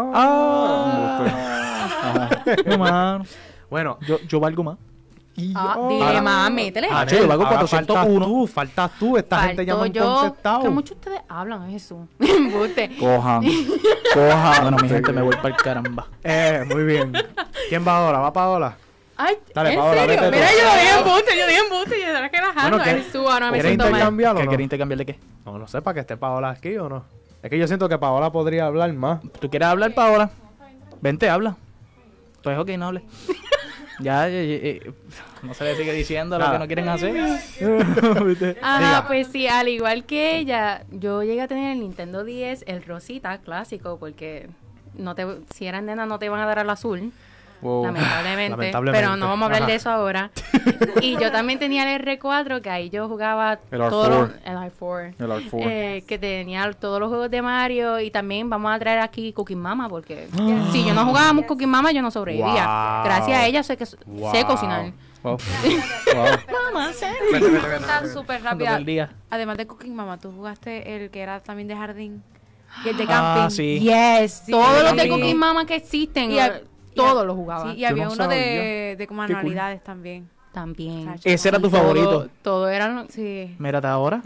No, mano. Bueno, Yo valgo más. Dile más, métele. Ah, yo valgo ahora 401. faltas tú. Esta gente ya me han contestado. Que muchos de ustedes hablan, Jesús. Embuste. Cojan. Bueno, mi gente, me voy para el caramba. Muy bien. ¿Quién va ahora? ¿Va Paola? Ay, Dale, ¿en Paola, serio? vete tú. Mira, yo dije embuste, yo estaba relajando. Bueno, Jesús, ahora me ¿Quieres siento mal. intercambiar o ¿Qué no? querés intercambiar de qué? No sé, para que esté Paola aquí o no. Es que yo siento que Paola podría hablar más. ¿Tú quieres hablar, Paola? Vente, habla. Pues ok, no hable. Ya, no se le sigue diciendo lo Nada. que no quieren hacer. Ajá, Diga. pues sí, al igual que ella, yo llegué a tener el Nintendo 10, el rosita clásico, porque si eran nenas no te iban a dar al azul, Wow. lamentablemente, pero no vamos a hablar Ajá. de eso ahora. Y yo también tenía el R4, que ahí yo jugaba El R4. todos los- el R4. El R4. Que tenía todos los juegos de Mario, y también vamos a traer aquí Cooking Mama, porque si yo no jugábamos Cooking Mama yo no sobrevivía. Wow. Gracias a ella sé que sé Wow. cocinar. Wow. Mamá, sé. Está súper Todo rápida. el día. Además de Cooking Mama, tú jugaste el que era también de jardín y el de camping. Ah, sí. Yes, Sí, todos los de camping. Cooking Mama que existen, todos los jugaba. Sí, y había no uno sabía. de como manualidades también. También. Chacho. Ese era tu favorito. Todo eran Sí. Mírate ahora.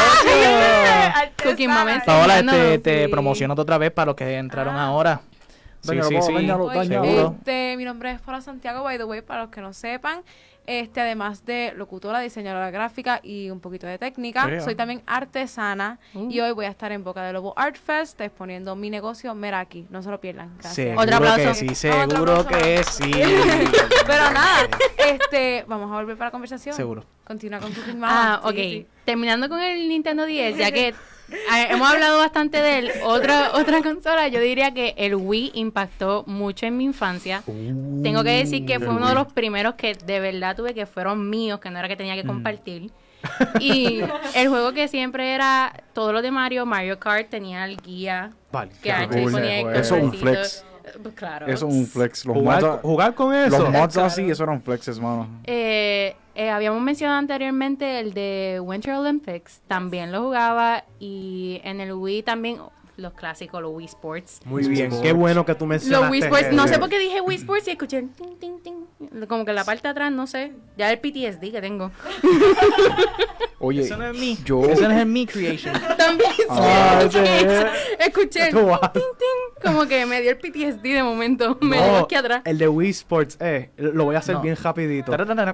Cooking Mama Paola, enseñándonos, te sí. promociono otra vez para los que entraron ahora. Dañalo, sí, papá, sí. dañalo, Oye, dañalo. mi nombre es Paula Santiago, by the way, para los que no sepan. Además de locutora, diseñadora gráfica y un poquito de técnica, Yeah. soy también artesana y hoy voy a estar en Boca de Lobo Art Fest exponiendo mi negocio Meraki. No se lo pierdan. Gracias. Seguro Otro aplauso. que sí, seguro Otro aplauso. que sí. Pero nada, vamos a volver para la conversación. Seguro. Continúa con tu film. Ok. Terminando con el Nintendo 10, ya que hemos hablado bastante de él, otra consola, yo diría que el Wii impactó mucho en mi infancia. Tengo que decir que fue uno de los primeros que de verdad tuve, que fueron míos, que no era que tenía que compartir. Y el juego que siempre era todo lo de Mario Kart, tenía el guía Vale, que qué H cool ponía ese el juego. Eso es un colorcito. flex. Pues claro. Eso es un flex. Los Jugar, mods, jugar con eso. los mods así, eso eran flexes, mano. Habíamos mencionado anteriormente el de Winter Olympics, también lo jugaba, y en el Wii también los clásicos, los Wii Sports. Muy bien, qué bueno que tú mencionaste. Los Wii Sports, no sé eso. por qué dije Wii Sports y escuché el ting, ting, ting, como que la parte de atrás, no sé, ya el PTSD que tengo. Oye, Eso no es mi. yo... Eso no es mi creation. También Ah, sí, escuché el Tú vas. ting, ting, como que me dio el PTSD de momento, me dio No, aquí atrás. el de Wii Sports, lo voy a hacer No. bien rapidito. Taratara.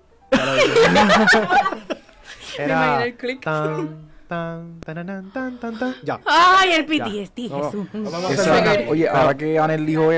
imaginé el click. Tan. Ya. Ay, el PTSD, No, Jesús. Oye, ahora que Anel dijo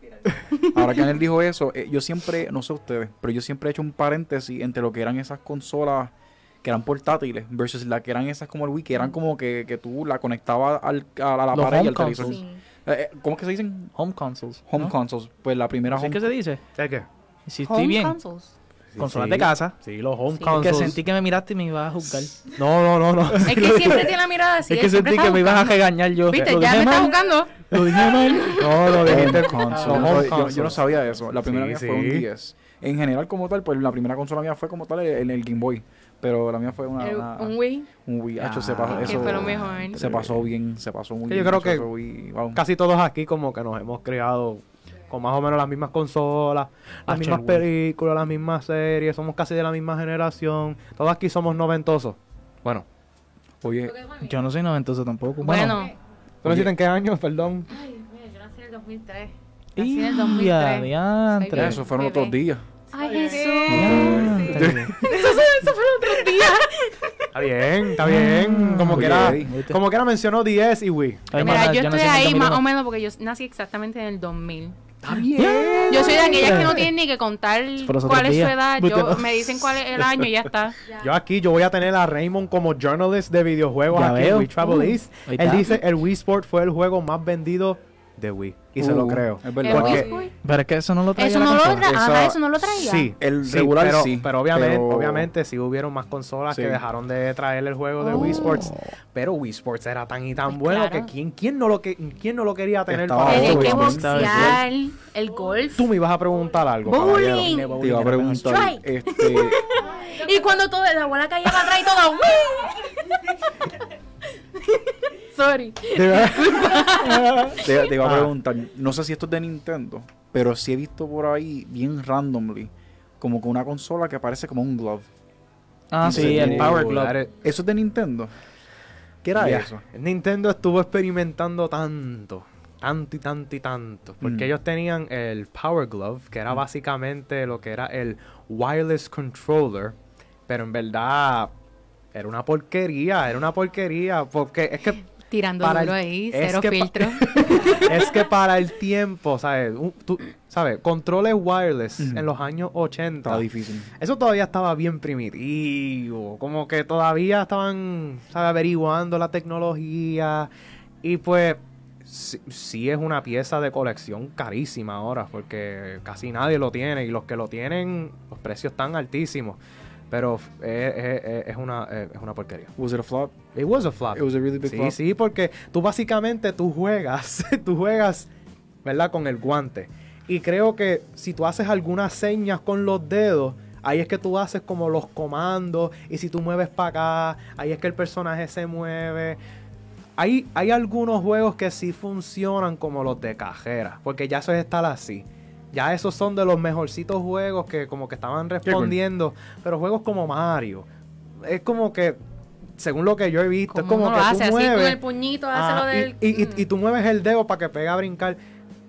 eso, yo siempre, no sé ustedes, pero yo siempre he hecho un paréntesis entre lo que eran esas consolas que eran portátiles versus las que eran esas como el Wii, que eran como que tú la conectabas a la Los pared y home al televisor. consoles. Sí. ¿Cómo es que se dicen? Home consoles. Home ¿no? consoles. Pues la primera ¿Así home... que se dice? ¿Sabes qué? Si estoy Home bien. consoles. Consolas Sí, de casa. Sí, los home Sí. consoles. Que sentí que me miraste y me ibas a juzgar. No. Es que siempre tiene la mirada así. Es que él siempre sentí está que me ibas a buscando. regañar yo. Viste, Lo ya dije me está mal. buscando. Lo dije mal. No, lo dijiste. Home console. Los home Yo no consoles. sabía eso. La primera Sí, mía fue un sí. 10. En general, como tal, pues la primera consola mía fue como tal en el Game Boy. Pero la mía fue Un Wii. un Wii. Hacho, se Ah, pasó, que eso, fue lo mejor. se pasó bien, se pasó muy Sí, bien. yo creo hacho, que eso, Wii, wow. Casi todos aquí como que nos hemos criado con más o menos las mismas consolas, las Hacho, mismas el Wii. películas, las mismas series, somos casi de la misma generación. Todos aquí somos noventosos. Bueno, Oye, Yo no soy noventoso tampoco. Bueno. ¿tú naciste en qué año? Perdón. Ay, mira, yo nací en el 2003. Y Nací en el ya, 2003. diantre. eso fueron bebé. otros días. Ay, Jesús. Diantre. Eso fue el otro día. Está bien. Como Oye, que era, Eddie. como que era mencionó 10 y Wii. Ay, Mira, mana, yo nací estoy en el ahí 2001. más o menos porque yo nací exactamente en el 2000. Está bien. Yo soy de aquellas que no tienen ni que contar Por los cuál otros es su días. edad. Usted Yo, no. me dicen cuál es el año y ya está. Yo voy a tener a Raymond como journalist de videojuegos Ya aquí veo. en Wii Travel East. ahí Él está. dice el Wii Sport fue el juego más vendido de Wii. Y se lo creo. Es El verdad. Wii Porque- Sport. Pero es que eso no lo traía Eso la no lo consola. traía. Esa- Ajá, eso no lo traía. Sí, El regular pero, sí, pero obviamente sí hubieron más consolas Sí. que dejaron de traer el juego de Wii Sports. Pero Wii Sports era tan y tan Pues bueno claro. que quién no lo quería tener Estaba para Tenía Oh, que Wii jugar? Sports. boxear, el golf. Tú me ibas a preguntar algo, Bowling. caballero. Te iba a preguntar, Strike. este, Y cuando todo la abuela caía para atrás y todo. Sorry. te iba a Ah. preguntar, no sé si esto es de Nintendo, pero sí he visto por ahí, bien randomly, como que una consola que parece como un glove. Ah, sí, el Power Glove. ¿Eso es de Nintendo? ¿Qué era Yeah. eso? Nintendo estuvo experimentando tanto. Porque Mm. ellos tenían el Power Glove, que era básicamente lo que era el wireless controller. Pero en verdad era una porquería. Porque es que Tirando Para duro el- ahí, es cero que pa- filtro. es que para el tiempo, ¿sabes? ¿Sabes? Controles wireless Ujú. en los años 80. Estaba difícil. Eso todavía estaba bien primitivo, como que todavía estaban, ¿sabes? Averiguando la tecnología y pues sí es una pieza de colección carísima ahora porque casi nadie lo tiene y los que lo tienen los precios están altísimos, pero es una porquería. Was it a flop? It was a flop. It was a really big sí, flop. sí, porque tú básicamente tú juegas, ¿verdad? Con el guante. Y creo que si tú haces algunas señas con los dedos, ahí es que tú haces como los comandos. Y si tú mueves para acá, ahí es que el personaje se mueve. Hay algunos juegos que sí funcionan como los de cajera, porque ya eso es estar así. Ya esos son de los mejorcitos juegos que como que estaban respondiendo. Pero juegos como Mario, es como que, según lo que yo he visto, es como uno que lo tú hace así mueves. con el puñito, hace lo del... y tú mueves el dedo para que pegue a brincar.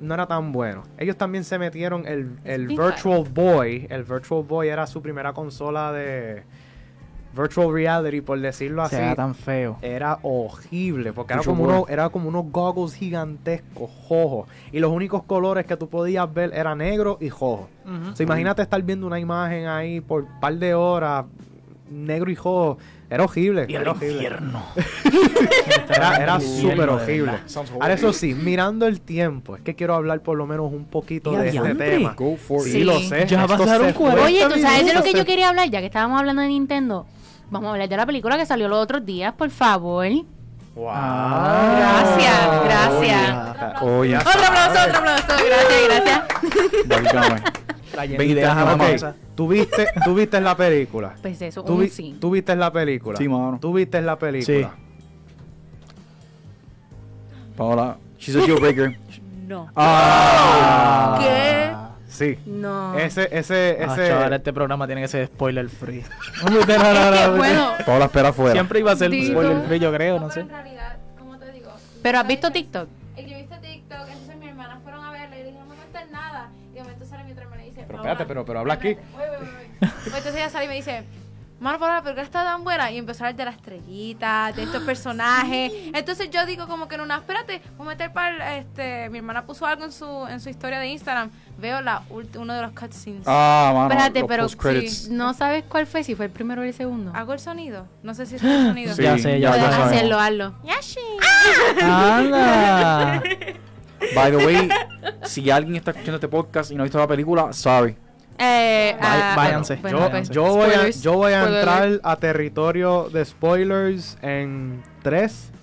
no era tan bueno. Ellos también se metieron el bien Virtual Boy. El Virtual Boy era su primera consola de Virtual Reality, por decirlo así. Sea tan feo. Era horrible, porque Virtual Boy. era como unos goggles gigantescos, rojos. Y los únicos colores que tú podías ver eran negro y rojo. O sea, imagínate estar viendo una imagen ahí por un par de horas, negro y rojo. Era horrible. Y el era horrible. infierno. Era El súper infierno, de horrible. verdad. Sounds Ahora, eso horrible. sí, mirando el tiempo, es que quiero hablar por lo menos un poquito Y de este adiante. tema. Go for Sí, it. lo sé. Ya esto pasaron se fue. 40 Oye, ¿tú sabes de lo que minutos, yo quería hablar? Ya que estábamos hablando de Nintendo. Vamos a hablar de la película que salió los otros días, por favor. Wow. Gracias, gracias. Oye, Otro aplauso, gracias. válgame. La Ve y llenita deja de la mamá Ok, esa. ¿tú viste la película? Pues eso, ¿Tú, un vi- sí. tú viste la película? Sí, mano. ¿Tú viste la película? Paola, she's a deal breaker. No. Ah. ¿Qué? Sí. No. Ese. Chaval, este programa tiene que ser spoiler free. Es que, bueno, Paola, espera afuera. Siempre iba a ser Digo- spoiler free, yo creo, no Pero sé. en realidad, ¿cómo te digo? pero ¿has visto TikTok? Yo he visto TikTok, entonces mis hermanas fueron a verla y dije, no me cuentes nada. Y de momento sale mi otra hermana y dice, Pero Paola, espérate, pero habla aquí. espérate, voy. Pues entonces ella sale y me dice, mano, Paola, la película está tan buena. Y empezó a hablar de las estrellitas, de estos personajes. Entonces yo digo como que no, espérate, voy a meter para mi hermana puso algo en su historia de Instagram. Veo uno de los cutscenes. Ah, mano. Espérate, los pero post-credits. sí, no sabes cuál fue, si fue el primero o el segundo. ¿Hago el sonido? No sé si es el sonido. Sí, Ya sé, ya Puedes sabemos. hacerlo, hazlo. ¡Anda! By the way, si alguien está escuchando este podcast y no ha visto la película, sorry. Váyanse. Bueno, pues, Váyanse. Yo voy a Spoilers. entrar a territorio de spoilers en 3,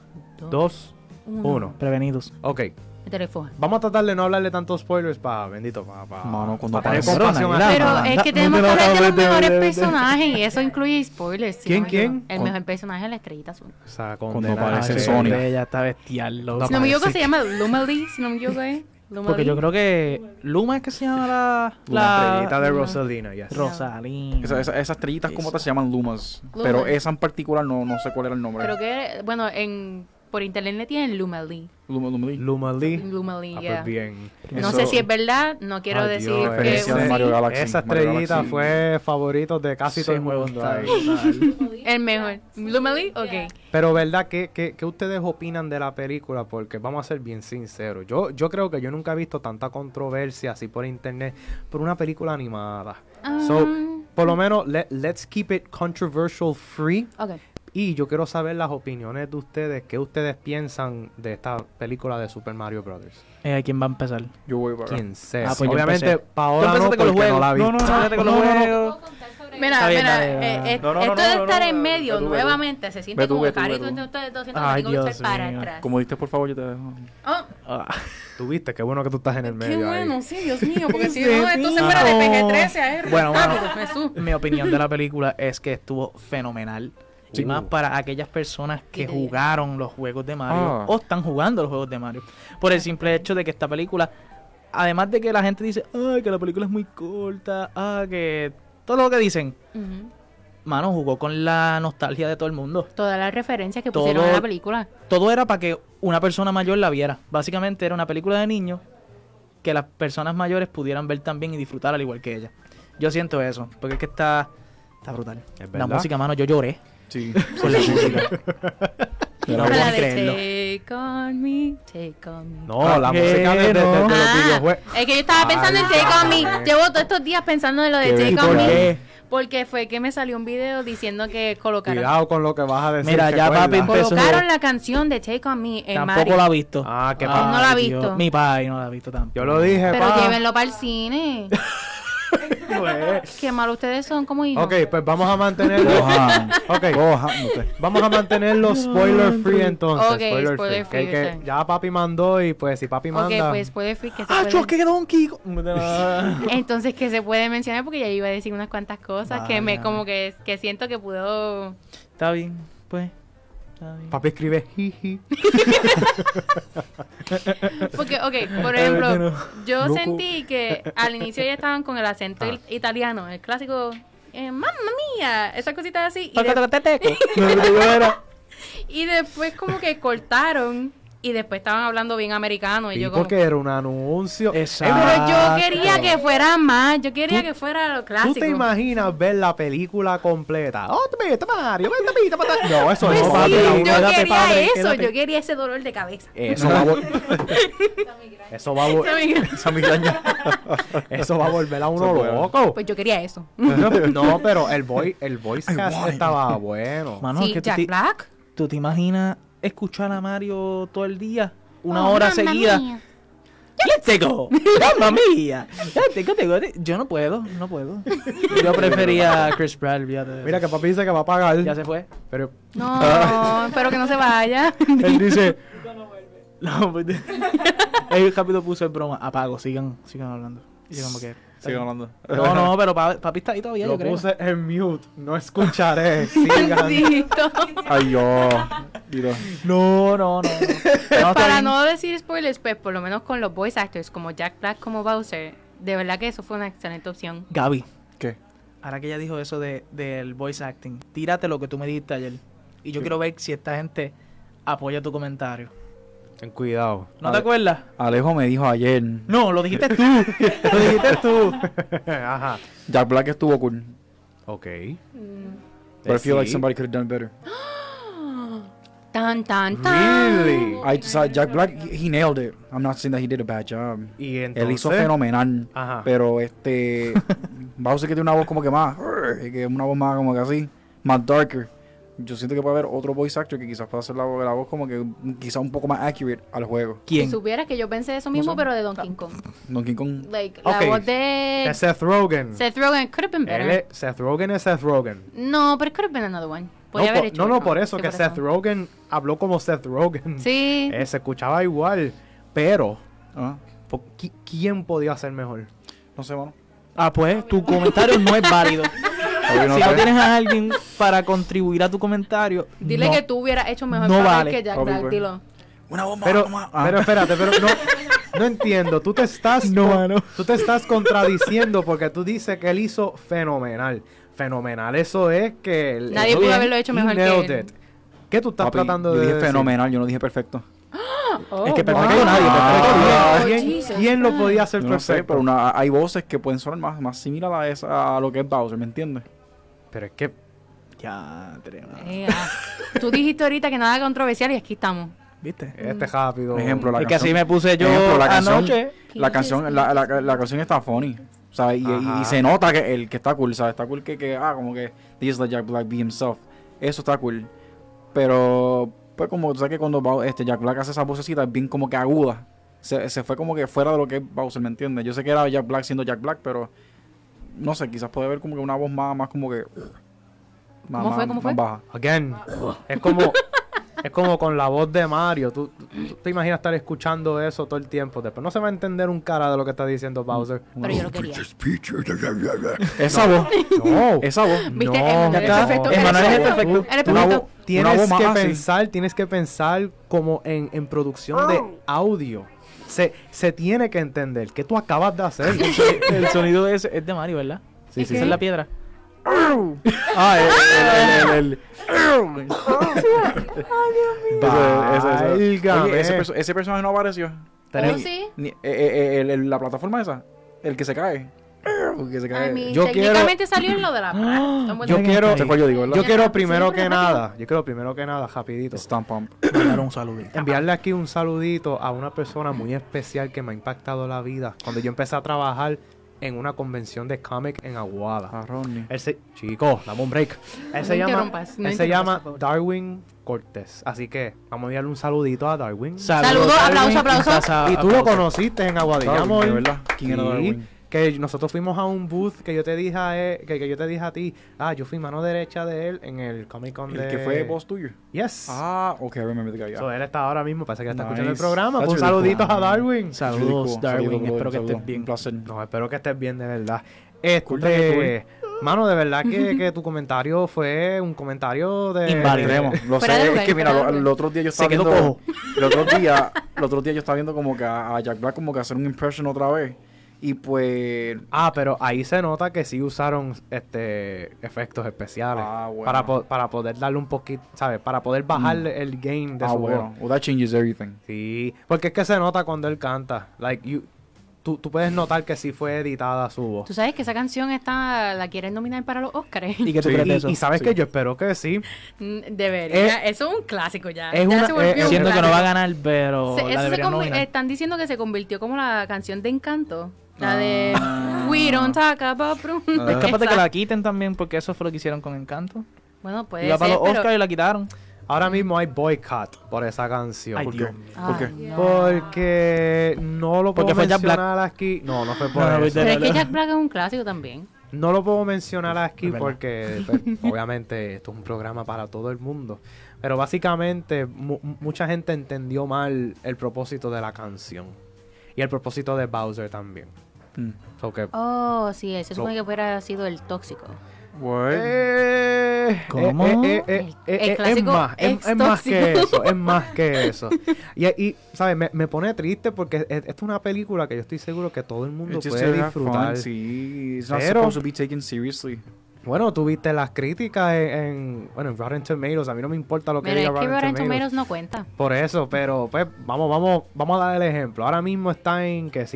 2, 1. Prevenidos. Ok. Métele foja. Vamos a tratar de no hablarle tantos spoilers para Mano, cuando tener aparece- compasión Pero a Pero todos. es que tenemos que hablar de los mejores personajes y eso incluye spoilers. si ¿Quién, no me equivoco. quién? El mejor personaje es la estrellita azul. O sea, Cuando condenar aparece a- Sony. Ella está bestial, loco. Si no me equivoco parece se llama Lumely, si no me equivoco Porque yo creo que Luma es que se llama La estrellita de Rosalina, yes. Rosalina. Esas estrellitas como te se llaman lumas. Lumas. Pero esa en particular no sé cuál era el nombre. Creo que, bueno, por internet le tienen Lumely. Luma Lee. Lumely, Ah, yeah. pues bien. No Eso- sé si es verdad, no quiero Ay, decir Dios, que referencia de sí. Mario Galaxy. Esa Mario estrellita Galaxy. fue favorito de casi todo el juego mundo. está ahí. brutal. El mejor. Lumely, ok. Pero verdad, ¿qué ustedes opinan de la película? Porque vamos a ser bien sinceros. Yo creo que yo nunca he visto tanta controversia así por internet por una película animada. So, por lo menos, let's keep it controversial free. Ok. Y yo quiero saber las opiniones de ustedes. ¿Qué ustedes piensan de esta película de Super Mario Brothers? ¿Quién va a empezar? Yo voy para Quien sea. Ah, pues yo Obviamente, empecé. Paola Tú no, empezaste con los porque no juegos. la vi. No, empezaste con los juegos. Mira, Está bien, mira, dale, dale. esto No, de estar en no, medio ve tú, nuevamente se siente Ve tú, como ve tú, carito ve tú. entonces 200 Ay, tengo que Dios echar para mío. atrás. Como diste, por favor, yo te dejo. Oh, Ah. Tú viste, qué bueno que tú estás en el medio qué ahí. bueno, sí, Dios mío, porque si Sí, no, esto sí. se fuera de PG-13 Bueno, rápido, Jesús. Mi opinión de la película es que estuvo fenomenal. Y más para aquellas personas que jugaron los juegos de Mario Ah. o están jugando los juegos de Mario. Por el simple hecho de que esta película, además de que la gente dice, ay, que la película es muy corta, que todo lo que dicen, Ujú. mano, jugó con la nostalgia de todo el mundo. Todas las referencias que Todo- pusieron en la película. Todo era para que una persona mayor la viera. Básicamente era una película de niños que las personas mayores pudieran ver también y disfrutar al igual que ella. Yo siento eso, porque es que está brutal. Es La verdad. música, mano, yo lloré Sí. con la música. No Con puedo la ni creerlo. de Take on me, take on me. No, la ¿Qué? música de No. los Ah, videojuegos. es que yo estaba pensando en Ay, Take on me. madre. Llevo todos estos días pensando en lo de ¿Qué? Take ¿Y on por me. qué? Porque fue que me salió un video diciendo que colocaron Cuidado con lo que vas a decir. Mira, ¿te ya, acuerdas? papi, empezó. colocaron la canción de Take on me en Tampoco Mario. la ha visto. Ah, qué Él no la ha Ay, visto. Dios. Mi padre no la ha visto tampoco. Yo lo dije, Pero pa. llévenlo para el cine. Qué mal ustedes son como hijos. Ok, pues vamos a mantenerlo. Cojan. Ok, Cojándote. vamos a mantenerlo spoiler free entonces. Ok, spoiler free, Que está bien. ya papi mandó y pues si papi Ok, manda. pues puede que se ¡Ah, puede... choque Donkey! Entonces que se puede mencionar porque ya iba a decir unas cuantas cosas que me Vaya. como que siento que pudo. Está bien, pues. Está bien. Papi escribe jiji. Porque, ok, por ejemplo, bueno. yo Loco. sentí que al inicio ya estaban con el acento italiano, el clásico, mamma mía, esas cositas así. Y después como que cortaron y después estaban hablando bien americano y Sí, yo como... porque era un anuncio. Exacto. Pero yo quería que fuera más, yo quería que fuera lo clásico. ¿Tú te imaginas ver la película completa? ¡Oh, te metes, Mario! ¡Vete, pita, pata! No, eso Pues no. sí, papi, yo quédate, quería padre, eso, quédate. yo quería ese dolor de cabeza. Eso va a Eso va a Esa migraña. Eso va a volver a uno Eso puede. loco. Pues yo quería eso. No, pero el voice cast guay. estaba bueno. Mano, Sí, es que Jack Black. ¿tú te imaginas escuchar a Mario todo el día? Una Oh, hora mamma seguida. mía. ¡Let's go! ¡Mamma mía! Yo no puedo. Yo prefería a Chris Pratt, olvídate. Mira que papi dice que va a pagar. Ya se fue. Pero No, espero que no se vaya. él dice, No, pues, el rápido puso en broma. Apago, sigan hablando. Y yo como que... Sigan hablando. No, pero papi está ahí todavía, lo yo creo. puse en mute. No escucharé. Sigan. Maldito. Ay, yo. Mira. No. está Para bien. no decir spoilers, pues por lo menos con los voice actors como Jack Black como Bowser, de verdad que eso fue una excelente opción. Gaby, ¿Qué? ahora que ella dijo eso del voice acting, tírate lo que tú me dijiste ayer. Y yo quiero ver si esta gente apoya tu comentario. Ten cuidado. ¿No te acuerdas? Alejo me dijo ayer. No, lo dijiste tú. Lo dijiste tú. Ajá. Jack Black estuvo cool. Ok. But I feel like Sí. somebody could have done better. Tan, tan, tan. Really? Jack Black, he nailed it. I'm not saying that he did a bad job. Y Él entonces, hizo fenomenal. Ajá. Pero Bowser que tiene una voz como que más, que una voz más como que así, más darker. Yo siento que puede haber otro voice actor que quizás pueda hacer la voz como que quizás un poco más accurate al juego. Si ¿Quién? supieras que yo pensé eso mismo, pero de Donkey Kong. Donkey Kong. Like, Ok. la voz de Es Seth Rogen. Seth Rogen could have been better. Seth Rogen es Seth Rogen. No, pero it could have been another one. Podía No, haber hecho no, otro. por eso Sí, que Seth Rogen habló como Seth Rogen. Sí. Se escuchaba igual. Pero, Ah, ¿quién podía ser mejor? no sé, mano. Ah, pues, tu comentario no es válido. Oye, Si no sé. tienes a alguien para contribuir a tu comentario, Dile no. que tú hubieras hecho mejor No papel vale. que Jack Obvio, Black, pues. dilo. Una voz más, Pero, una más. pero espérate, pero no entiendo. Tú te estás tú te estás contradiciendo porque tú dices que él hizo fenomenal. Fenomenal, eso es que Nadie pudo haberlo hecho he mejor que nailed él. it. ¿Qué tú estás Papi, tratando yo de dije decir? fenomenal, yo no dije perfecto. Oh, Es que wow. perfecto nadie, Ah, Oh, ¿quién, Jesus quién lo podía hacer Yo no sé, perfecto? pero hay voces que pueden sonar más similares a lo que es Bowser, ¿me entiendes? Pero es que Ya, tremendo. Tú dijiste ahorita que nada controversial y aquí estamos. ¿Viste? rápido. Por ejemplo, la Es que así canción. me puse yo Ejemplo, la canción, anoche. la canción, la canción está funny. O sea, y Ajá. se nota que el que está cool, ¿sabes? Está cool como que they just let Jack Black be himself. Eso está cool. Pero, pues como tú sabes que cuando Jack Black hace esa vocecita es bien como que aguda. Se fue como que fuera de lo que es Bowser, ¿me entiendes? Yo sé que era Jack Black siendo Jack Black, pero no sé, quizás puede haber como que una voz más como que... ¿Cómo fue? ¿Cómo fue? Más baja. Again, es como con la voz de Mario. Tú te imaginas estar escuchando eso todo el tiempo. Después no se va a entender un cara de lo que está diciendo Bowser. Pero yo lo quería. Esa voz, No. esa voz. ¿Viste? No, Emanuel es ya está. perfecto. Emanuel es el Eres perfecto. Eres Una perfecto. voz- Tienes voz más así. tienes que pensar como en producción de audio. Se tiene que entender que tú acabas de hacer. El sonido es de Mario, ¿verdad? Sí, Esa es la piedra. el Válgame. Oye, ese personaje no apareció. ¿Cómo sí? La plataforma esa, el que se cae. El que se cae. I mean, Yo técnicamente salió en lo de la plata. Yo quiero, Sé cuál yo digo, ¿verdad? yo quiero Sí, primero pero que rápido. nada, rapidito, Stomp Pump. Mandar un saludito. enviarle aquí un saludito a una persona muy especial que me ha impactado la vida. Cuando yo empecé a trabajar en una convención de cómic en Aguada. A Ronnie. Chico, dame un break. Él se No llama, interrumpas, no él se interrumpas, llama por favor. Darwin Cortés. Así que vamos a enviarle un saludito a Darwin. Saludos, aplauso, aplauso. Y tú lo conociste en Aguadilla, Darwin, amor. ¿de verdad? ¿Quién era Sí, Darwin? que nosotros fuimos a un booth que yo te dije que yo te dije a ti. Yo fui mano derecha de él en el Comic Con de... El que fue boss tuyo. Yes. Ah, ok, I remember the guy. So, él está ahora mismo, parece que está escuchando el Nice. programa. That's Un really saludito cool. a Darwin. Saludos, Darwin. Espero que estés bien. Un placer. No, espero que estés bien, de verdad. Cool, Mano, de verdad que tu comentario fue un comentario de... Inválido. Extremo. Lo Fuera sé, de es lugar, que mira, fuera de lugar. el otro día yo Se estaba quedó viendo... cojo. El otro día yo estaba viendo como que a Jack Black como que hacer un impression otra vez. Y pues... Pero ahí se nota que sí usaron efectos especiales bueno. para poder darle un poquito, ¿sabes? Para poder bajarle el gain de su voz. bueno. Well, that changes everything. Sí, porque es que se nota cuando él canta. Like, tú puedes notar que sí fue editada su voz. Tú sabes que esa canción la quieren nominar para los Oscars. ¿Y qué tú crees de eso? Y sabes que yo espero que sí. Debería. Eso es un clásico ya. es Ya una- se volvió un Siento que no clásico. va a ganar, pero Eso la se deberían nominar. están diciendo que se convirtió como la canción de Encanto. La de We Don't Talk About Bruno. Es capaz de que Esa. la quiten también, porque eso fue lo que hicieron con Encanto. Bueno, puede Iba ser, para los pero... Oscars y la quitaron. Ahora mismo hay boycott por esa canción. Ay, ¿Por Dios qué? mío. ¿Por qué? Ay, no. Porque no lo puedo Porque fue Jack Black. mencionar aquí. No fue por No, eso. viste. Pero es que Jack Black es un clásico también. No lo puedo mencionar aquí Es verdad. porque pues, obviamente esto es un programa para todo el mundo. Pero básicamente mucha gente entendió mal el propósito de la canción. Y el propósito de Bowser también. So que, Oh, sí, se supone que hubiera sido el tóxico. What? ¿Cómo? El clásico es más que ex-tóxico. eso, es más que eso. Y ¿sabes? Me pone triste porque esta es una película que yo estoy seguro que todo el mundo It's just puede to have fun, disfrutar. sí. It's not Pero- supposed to be taken seriously. Bueno, tú viste las críticas en Rotten Tomatoes. A mí no me importa lo que Mira, diga es que Rotten Rotten Tomatoes. Tomatoes no cuenta. Por eso, pero pues vamos a dar el ejemplo. Ahora mismo está en que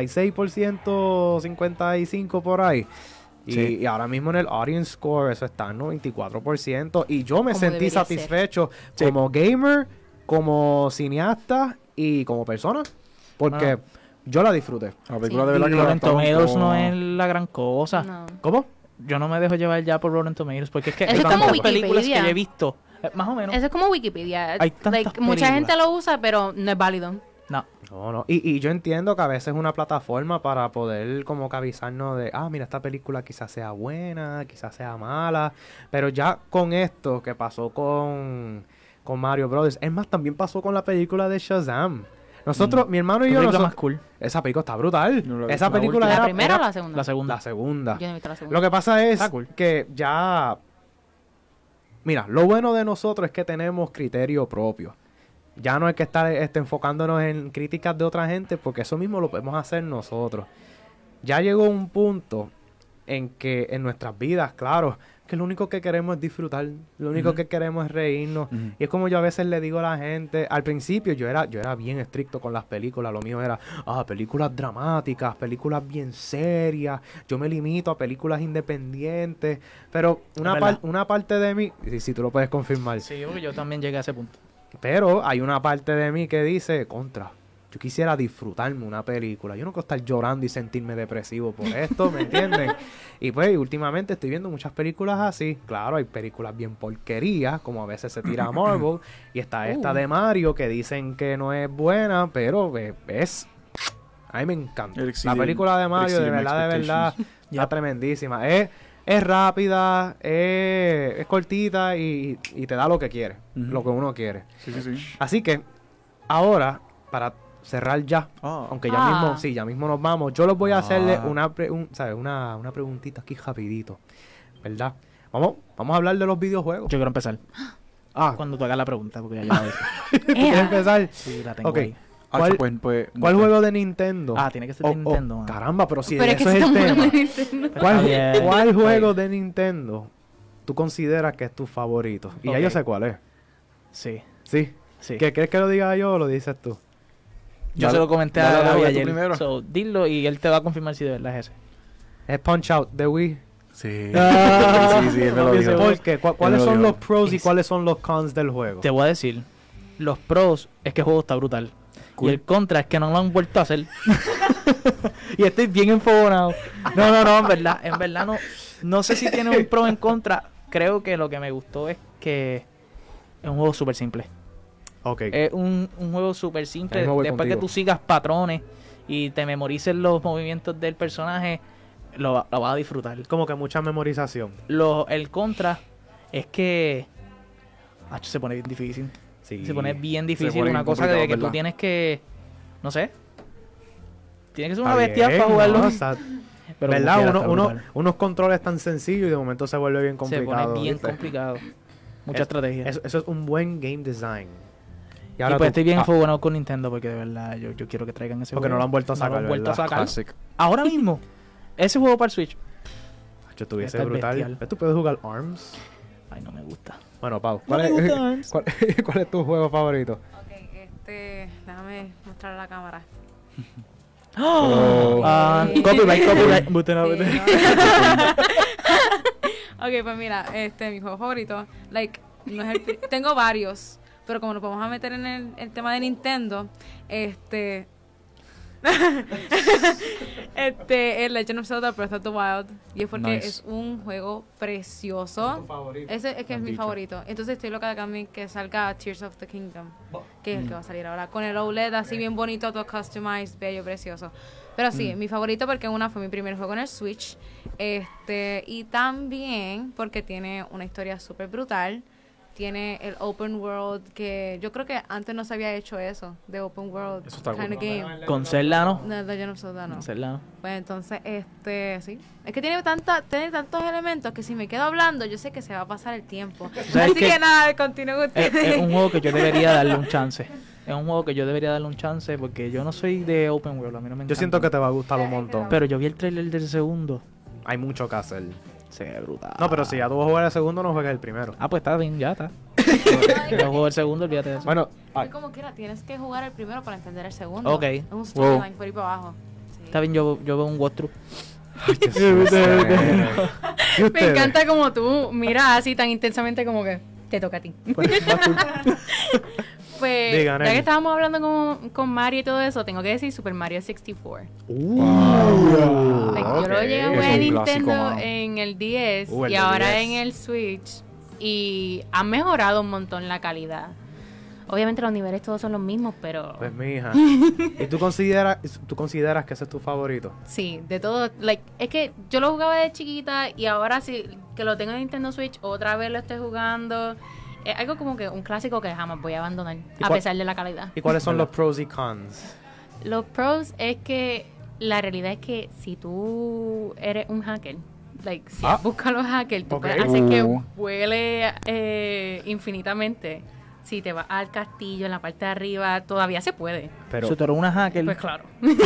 56%, 55% por ahí. Sí. Y ahora mismo en el audience score eso está en 94%. Y yo me Como sentí debería satisfecho Sí. como gamer, como cineasta y como persona. Porque yo la disfruté. La película Sí. de verdad Y que la Rotten adaptaron Tomatoes como- no es la gran cosa. No. ¿Cómo? Yo no me dejo llevar ya por Rotten Tomatoes, porque es que Eso hay es como tantas películas que Wikipedia. yo he visto. Más o menos. Eso es como Wikipedia. Hay tantas Like, mucha películas. gente lo usa, pero no es válido. No. No. Y yo entiendo que a veces es una plataforma para poder como que avisarnos de, mira, esta película quizás sea buena, quizás sea mala. Pero ya con esto que pasó con Mario Brothers, es más, también pasó con la película de Shazam. Nosotros, mi hermano y La yo, película nosotros- más cool. esa película está brutal. No la he Esa visto. película ¿La era primera o era la segunda? La segunda. la segunda. Yo no he visto la segunda. Lo que pasa es Está cool. que ya... Mira, lo bueno de nosotros es que tenemos criterio propio. Ya no hay que estar enfocándonos en críticas de otra gente porque eso mismo lo podemos hacer nosotros. Ya llegó un punto en que en nuestras vidas, claro, que lo único que queremos es disfrutar, lo único que queremos es reírnos. Ujú. Y es como yo a veces le digo a la gente, al principio yo era bien estricto con las películas, lo mío era, películas dramáticas, películas bien serias, yo me limito a películas independientes, pero verdad. una parte de mí, si tú lo puedes confirmar, Sí, porque yo también llegué a ese punto. pero hay una parte de mí que dice, yo quisiera disfrutarme una película. Yo no quiero estar llorando y sentirme depresivo por esto, ¿me entienden? Y pues últimamente estoy viendo muchas películas así. Claro, hay películas bien porquerías, como a veces se tira Marvel. Y está esta de Mario que dicen que no es buena, pero es... A mí me encanta. El La exceeding- película de Mario, de exceeding verdad, está Yep. tremendísima. Es rápida, es cortita y te da lo que quiere, Ujú. lo que uno quiere. Sí. Así que, ahora, para cerrar ya, Ah. aunque ya mismo nos vamos, yo les voy a hacerle Ah. una preguntita aquí rapidito, ¿verdad? Vamos a hablar de los videojuegos. Yo quiero empezar. Cuando tú hagas la pregunta, porque ya yo la dije. ¿Tú quieres empezar? Sí, la tengo Ok. ahí. ¿Cuál, Pues, cuál juego de Nintendo? Tiene que ser de Nintendo. mano. Caramba, pero si Pero es que eso es el estamos tema. hablando de Nintendo. ¿Cuál, Está bien. cuál Está juego bien. de Nintendo tú consideras que es tu favorito? Y ya Ok. yo sé cuál es. Sí, Sí. sí. ¿Qué quieres que lo diga yo o lo dices tú? Yo Dale- se lo comenté dale, a Gaby dale, tú ayer. primero. So, dilo y él te va a confirmar si de verdad es ese. Es Punch Out de Wii. Sí. Ah. sí, él me lo dijo. ¿Por qué? ¿Cuáles Él me lo son dijo. los pros y Es- cuáles son los cons del juego? Te voy a decir, los pros es que el juego está brutal. Cool. Y el contra es que no lo han vuelto a hacer. Y estoy bien enfogonado. No, en verdad no sé si tiene un pro o en contra. Creo que lo que me gustó es que es un juego súper simple. Ok. Es un juego súper simple. Ahí me voy Después que contigo. tú sigas patrones y te memorices los movimientos del personaje, lo vas a disfrutar. Como que mucha memorización. El contra es que se pone bien difícil. Sí. Se pone bien difícil. pone Una bien cosa de complicado, que tú ¿verdad? tienes que, no sé, tienes que ser una Está bestia bien, para jugarlo. ¿no? O sea, Pero ¿verdad? como quiera, está brutal. Unos controles tan sencillos y de momento se vuelve bien Se complicado. pone bien ¿viste? complicado. Mucha Es- estrategia. Eso es un buen game design. Y pues tú- estoy bien enfogonado con Nintendo porque de verdad yo quiero que traigan ese Porque juego. no lo han vuelto a sacar, No lo han vuelto a ¿verdad? sacar. Classic. ahora mismo, ese juego para el Switch. Yo estuviese Está brutal. bestial. ¿Tú puedes jugar ARMS? Ay, no me gusta. Bueno, Pau, No me gusta ARMS. ¿cuál es tu juego favorito? Ok, déjame mostrar a la cámara. Oh. Copyright. Ok, pues mira, mi juego favorito, no es tengo varios, pero como nos vamos a meter en el tema de Nintendo, el Legend of Zelda Breath of the Wild, y es porque Nice. es un juego precioso. favorito? Ese es que es mi favorito. Entonces estoy loca de también que salga Tears of the Kingdom, que es el que va a salir ahora, con el OLED así bien bonito, todo customized, bello, precioso. Pero sí, mi favorito porque fue mi primer juego en el Switch, y también porque tiene una historia súper brutal. Tiene el open world, que yo creo que antes no se había hecho eso, de open world Eso está kind of cool. game. Con Zelda, ¿no? No, Legend of Zelda no. Con Zelda, ¿no? Pues entonces, sí. Es que tiene tantos elementos que si me quedo hablando, yo sé que se va a pasar el tiempo. ¿Sabes Así qué? que nada, continúen ustedes. Es un juego que yo debería darle un chance. Es un juego que yo debería darle un chance porque yo no soy de open world, a mí no me encanta. Yo siento que te va a gustar un montón. Pero yo vi el trailer del segundo. Hay mucho que hacer. Se ve brutal. No, pero si ya tú vas a jugar el segundo, no juegues el primero. Ah, pues está bien, ya está. Yo juego el segundo, olvídate de eso. Bueno, Es como quiera, tienes que jugar el primero para entender el segundo. Ok. Es un storyline por ahí para abajo. Sí. Está bien, yo veo un walkthrough. Me encanta como tú miras así tan intensamente como que te toca a ti. Pues, Diga, ya Nelly. que estábamos hablando con Mario y todo eso, tengo que decir Super Mario 64. Yo lo llegué a jugar en Es un clásico, Nintendo mano. en el 10 el y de ahora 10. en el Switch. Y ha mejorado un montón la calidad. Obviamente los niveles todos son los mismos, pero Pues mija. ¿Y tú consideras que ese es tu favorito? sí, de todo. Es que yo lo jugaba de chiquita y ahora sí que lo tengo en Nintendo Switch, otra vez lo estoy jugando. Es algo como que un clásico que jamás voy a abandonar, a cuál- pesar de la calidad. ¿Y cuáles son los pros y cons? Los pros es que la realidad es que si tú eres un hacker, si buscas a los hackers, tú Ok. puedes hacer que vuele infinitamente. Si te vas al castillo en la parte de arriba, todavía se puede. Pero Si tú eres una hacker, Pues claro.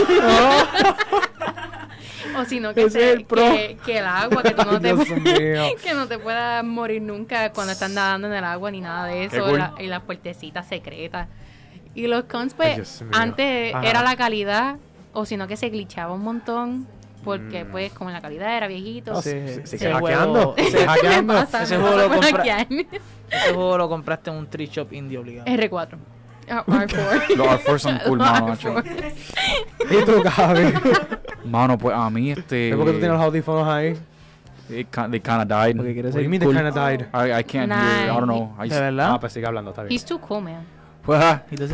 O si no, que, Ese es el pro. que el agua, que tú no te, Dios mío. que no te puedas morir nunca cuando estás nadando en el agua ni nada de eso. cool. Y las puertecitas secretas. Y los cons, pues, Ay, Dios mío. antes Ajá. era la calidad, o si no, que se glitchaba un montón. Porque, pues, como la calidad era viejito. Sí, ese sigue juego- hackeando. ese- Sigue hackeando. Pasa, ese me juego pasa lo por compra- hackear. ese juego lo compraste en un thrift shop indie obligado. R4. R4. Los R4 son cool, mano, Los macho. R4. ¿Y tú, Gaby? Mano, pues a mí ¿Es porque tú tienes los audífonos ahí? They kinda died. Porque quieres What do ser you mean cool. they kinda died? I can't hear. I don't know. I ¿De verdad? Ah, pues sigue hablando, está bien. He's too cool, man. Pues, Y entonces-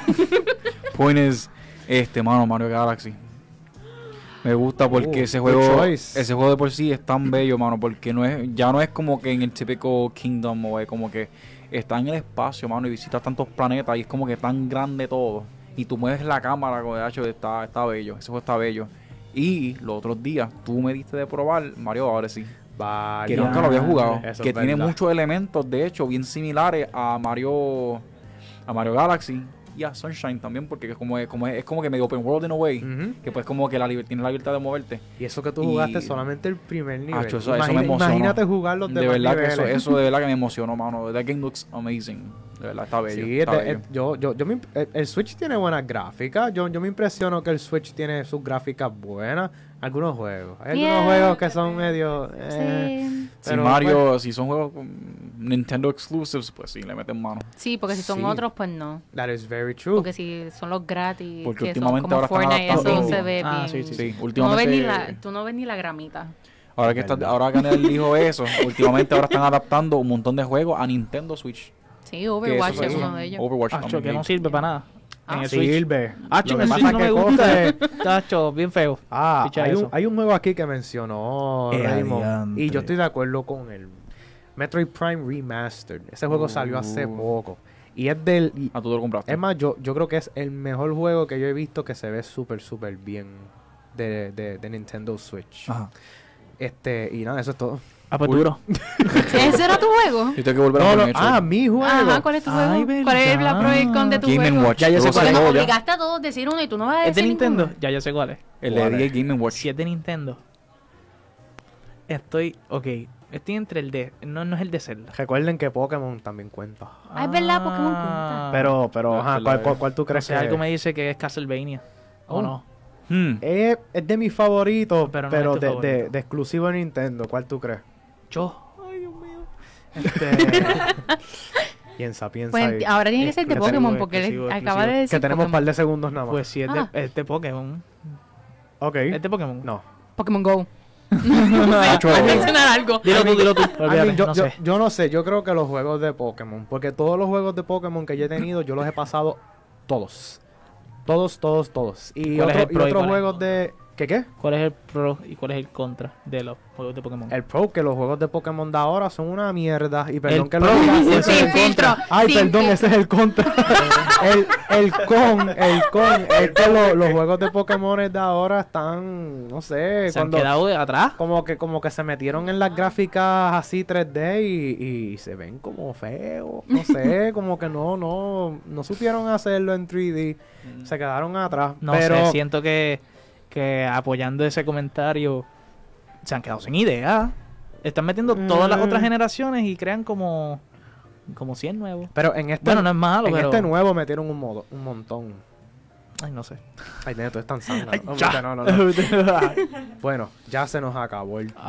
point is, mano, Mario Galaxy. Me gusta porque ese good juego, choice. ese juego de por sí es tan bello, mano, porque ya no es como que en el típico Kingdom, o es como que está en el espacio, mano, y visitas tantos planetas y es como que tan grande todo. Y tú mueves la cámara, de hecho, está bello, ese juego está bello. Y los otros días tú me diste de probar Mario Odyssey, Vale. que nunca lo había jugado, Eso que es tiene verdad. muchos elementos, de hecho, bien similares a Mario Galaxy y a Sunshine también, porque es como que medio open world in a way, Ujú. que pues como que tiene la libertad de moverte. Y eso que tú Y- jugaste solamente el primer nivel. Acho, eso me emocionó. Imagínate jugar los De demás verdad que niveles. eso de verdad que me emocionó, mano. That game looks amazing. De verdad, está bello. Sí, está bello. el Switch tiene buenas gráficas. Yo me impresiono que el Switch tiene sus gráficas buenas. Algunos juegos. Hay Yeah. algunos juegos que son medio... Sí. Si pero, Mario, si son juegos Nintendo exclusives, pues sí, le meten mano. Sí, porque si son Sí. otros, pues no. That is very true. Porque si son los gratis, Porque que son últimamente como ahora están Fortnite, adaptando- eso se ve Ah, bien. sí, Sí, Tú no, últimamente. ves ni la gramita. Ahora que Anel dijo eso, últimamente ahora están adaptando un montón de juegos a Nintendo Switch. Sí, Overwatch Que es eso- uno de ellos. Overwatch Acho, también. que no sirve para nada. En el Switch. Sirve. Acho, Lo en que el pasa Switch no que me gusta. coge- Tacho, bien feo. Picha eso. hay un juego aquí que mencionó Raymond. adiante. Y yo estoy de acuerdo con él. Metroid Prime Remastered. Ese juego salió hace poco. Y es del... Ah, tú te lo compraste. Es más, yo creo que es el mejor juego que yo he visto que se ve súper, súper bien de Nintendo Switch. Ajá. Y nada, eso es todo. Ah, pues duro. ¿Ese era tu juego? Yo tengo que volver a No, poner no, mi juego. Ajá, ¿cuál es tu juego? Ay, ¿Cuál es la verdad. pro y con de tu Game juego? Watch. Ya yo sé Yo cuál sé es. todo Nos ya. obligaste a todos a decir uno y tú no vas a ¿Es de decir Nintendo? ninguno. Ya yo sé cuál es. El de ¿Cuál es? Game Watch. Si es de Nintendo. Estoy entre el de... No es el de Zelda. Recuerden que Pokémon también cuenta. Ah, es verdad, Pokémon cuenta. Pero, No, ajá, que la- ¿cuál tú O crees sea, que algo es? me dice que es Castlevania. ¿O Oh. no? Es de mis favoritos, Pero pero, no es tu de, favorito. de exclusivo de Nintendo. ¿Cuál tú crees? Yo. Ay, Dios mío. Piensa Pues ahí. ahora tiene que ser de Exclusivo, Pokémon porque él exclusivo, acaba de decir Que tenemos un Pokémon. par de segundos nada más. Pues si es Ah. de, es de Pokémon. ok. ¿Es de Pokémon? No. Pokémon Go. Macho, Voy a mencionar algo. Dilo tú. I mean, Olvídate, yo, no yo- sé. yo no sé, yo creo que los juegos de Pokémon, porque todos los juegos de Pokémon que yo he tenido, yo los he pasado todos. Todos. Y ¿Cuál es el pro y otros cuál es? juegos de... ¿Qué? ¿Cuál es el pro y cuál es el contra de los juegos de Pokémon? El pro, que los juegos de Pokémon de ahora son una mierda. Y perdón El que pro lo diga. y ese ese es es el el contra. filtro. Ay, Sin perdón, filtro. ese es el contra. el con. Es que los juegos de Pokémon de ahora están, no sé, ¿Se han quedado de atrás? como que se metieron en las gráficas así 3D y se ven como feos, no sé, como que no supieron hacerlo en 3D, se quedaron atrás, No pero sé, siento que apoyando ese comentario se han quedado sin idea. Están metiendo todas las otras generaciones y crean como 100 nuevos. pero en este Bueno, no es malo, en pero... este nuevo metieron un montón. Ay, no sé. Ay, neto, es tan sangre. Ay, ya. No. Bueno, ya se nos acabó el...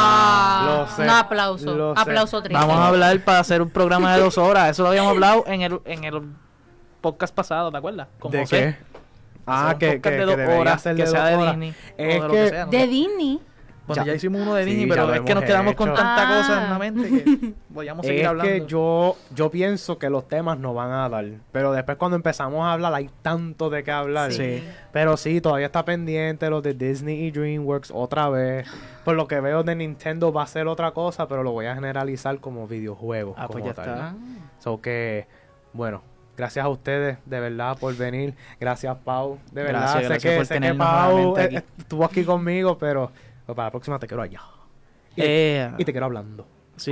Ah, Lo sé, un aplauso. lo sé. Aplauso triste. Vamos a hablar para hacer un programa de 2 horas. Eso lo habíamos hablado en el podcast pasado, ¿te acuerdas? Con ¿De José. qué? Ah, Hacer un que podcast de 2 debería horas, ser que de sea 2 de horas. Disney. o Es de lo que- sea, no De sé. Disney. Bueno, ya hicimos uno de Sí, Disney, ya pero lo es que hemos nos quedamos con hecho. tanta Ah. cosa en la mente que podíamos seguir Es hablando. que yo pienso que los temas no van a dar, pero después cuando empezamos a hablar hay tanto de qué hablar. Sí. Pero sí, todavía está pendiente los de Disney y DreamWorks otra vez. Por lo que veo de Nintendo va a ser otra cosa, pero lo voy a generalizar como videojuegos. Ah, pues como ya tal. está. So que, bueno, gracias a ustedes de verdad por venir. Gracias, Pau. De verdad, Gracias por sé que tenernos Pau nuevamente aquí. estuvo aquí conmigo, pero para la próxima te quiero allá. Y te quiero hablando. Sí,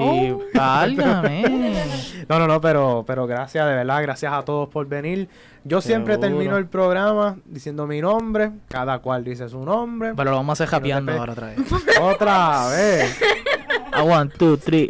válgame. No, pero gracias, de verdad, gracias a todos por venir. Yo siempre Seguro. termino el programa diciendo mi nombre, cada cual dice su nombre. Pero lo vamos a hacer japeando pe- ahora otra vez. Otra vez. 1, 2, 3.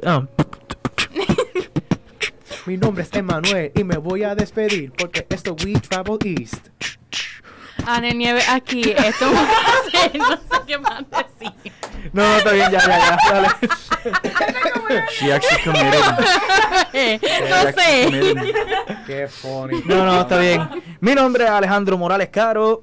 Mi nombre es Emanuel y me voy a despedir porque esto We Travel East. Ana Nieve aquí. Esto no sé qué más decir. No, está bien, ya, dale. She actually committed. No sé. Qué funny. No, está bien. Mi nombre es Alejandro Morales Caro.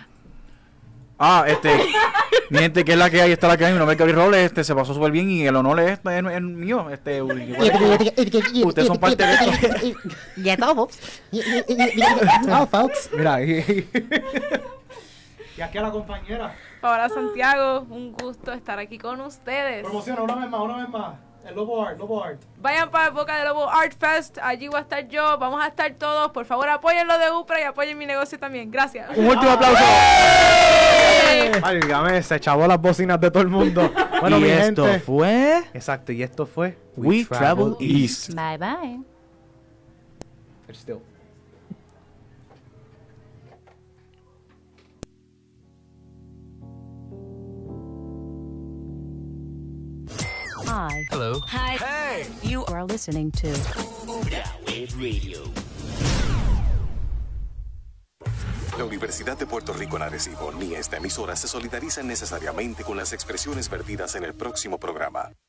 Mi gente, que es la que hay, está la que hay. Mi nombre es Gabriel Robles, se pasó súper bien y el honor es mío. Ustedes son parte de esto. Ya todos. Ah, folks. Mira, y aquí a la compañera. Hola Santiago, un gusto estar aquí con ustedes. Promociona una vez más. El Lobo Art. Vayan para Boca de Lobo Art Fest, allí voy a estar yo, vamos a estar todos. Por favor, apoyen lo de UPRA y apoyen mi negocio también. Gracias. Un último aplauso. Válgame, se chavó las bocinas de todo el mundo. Bueno, Y mi esto gente. fue Exacto, y esto fue We Travel East. Bye bye. Still. Hi. Hello. Hi. Hey. You are listening to Broward Radio. La Universidad de Puerto Rico en Arecibo ni esta emisora se solidarizan necesariamente con las expresiones vertidas en el próximo programa.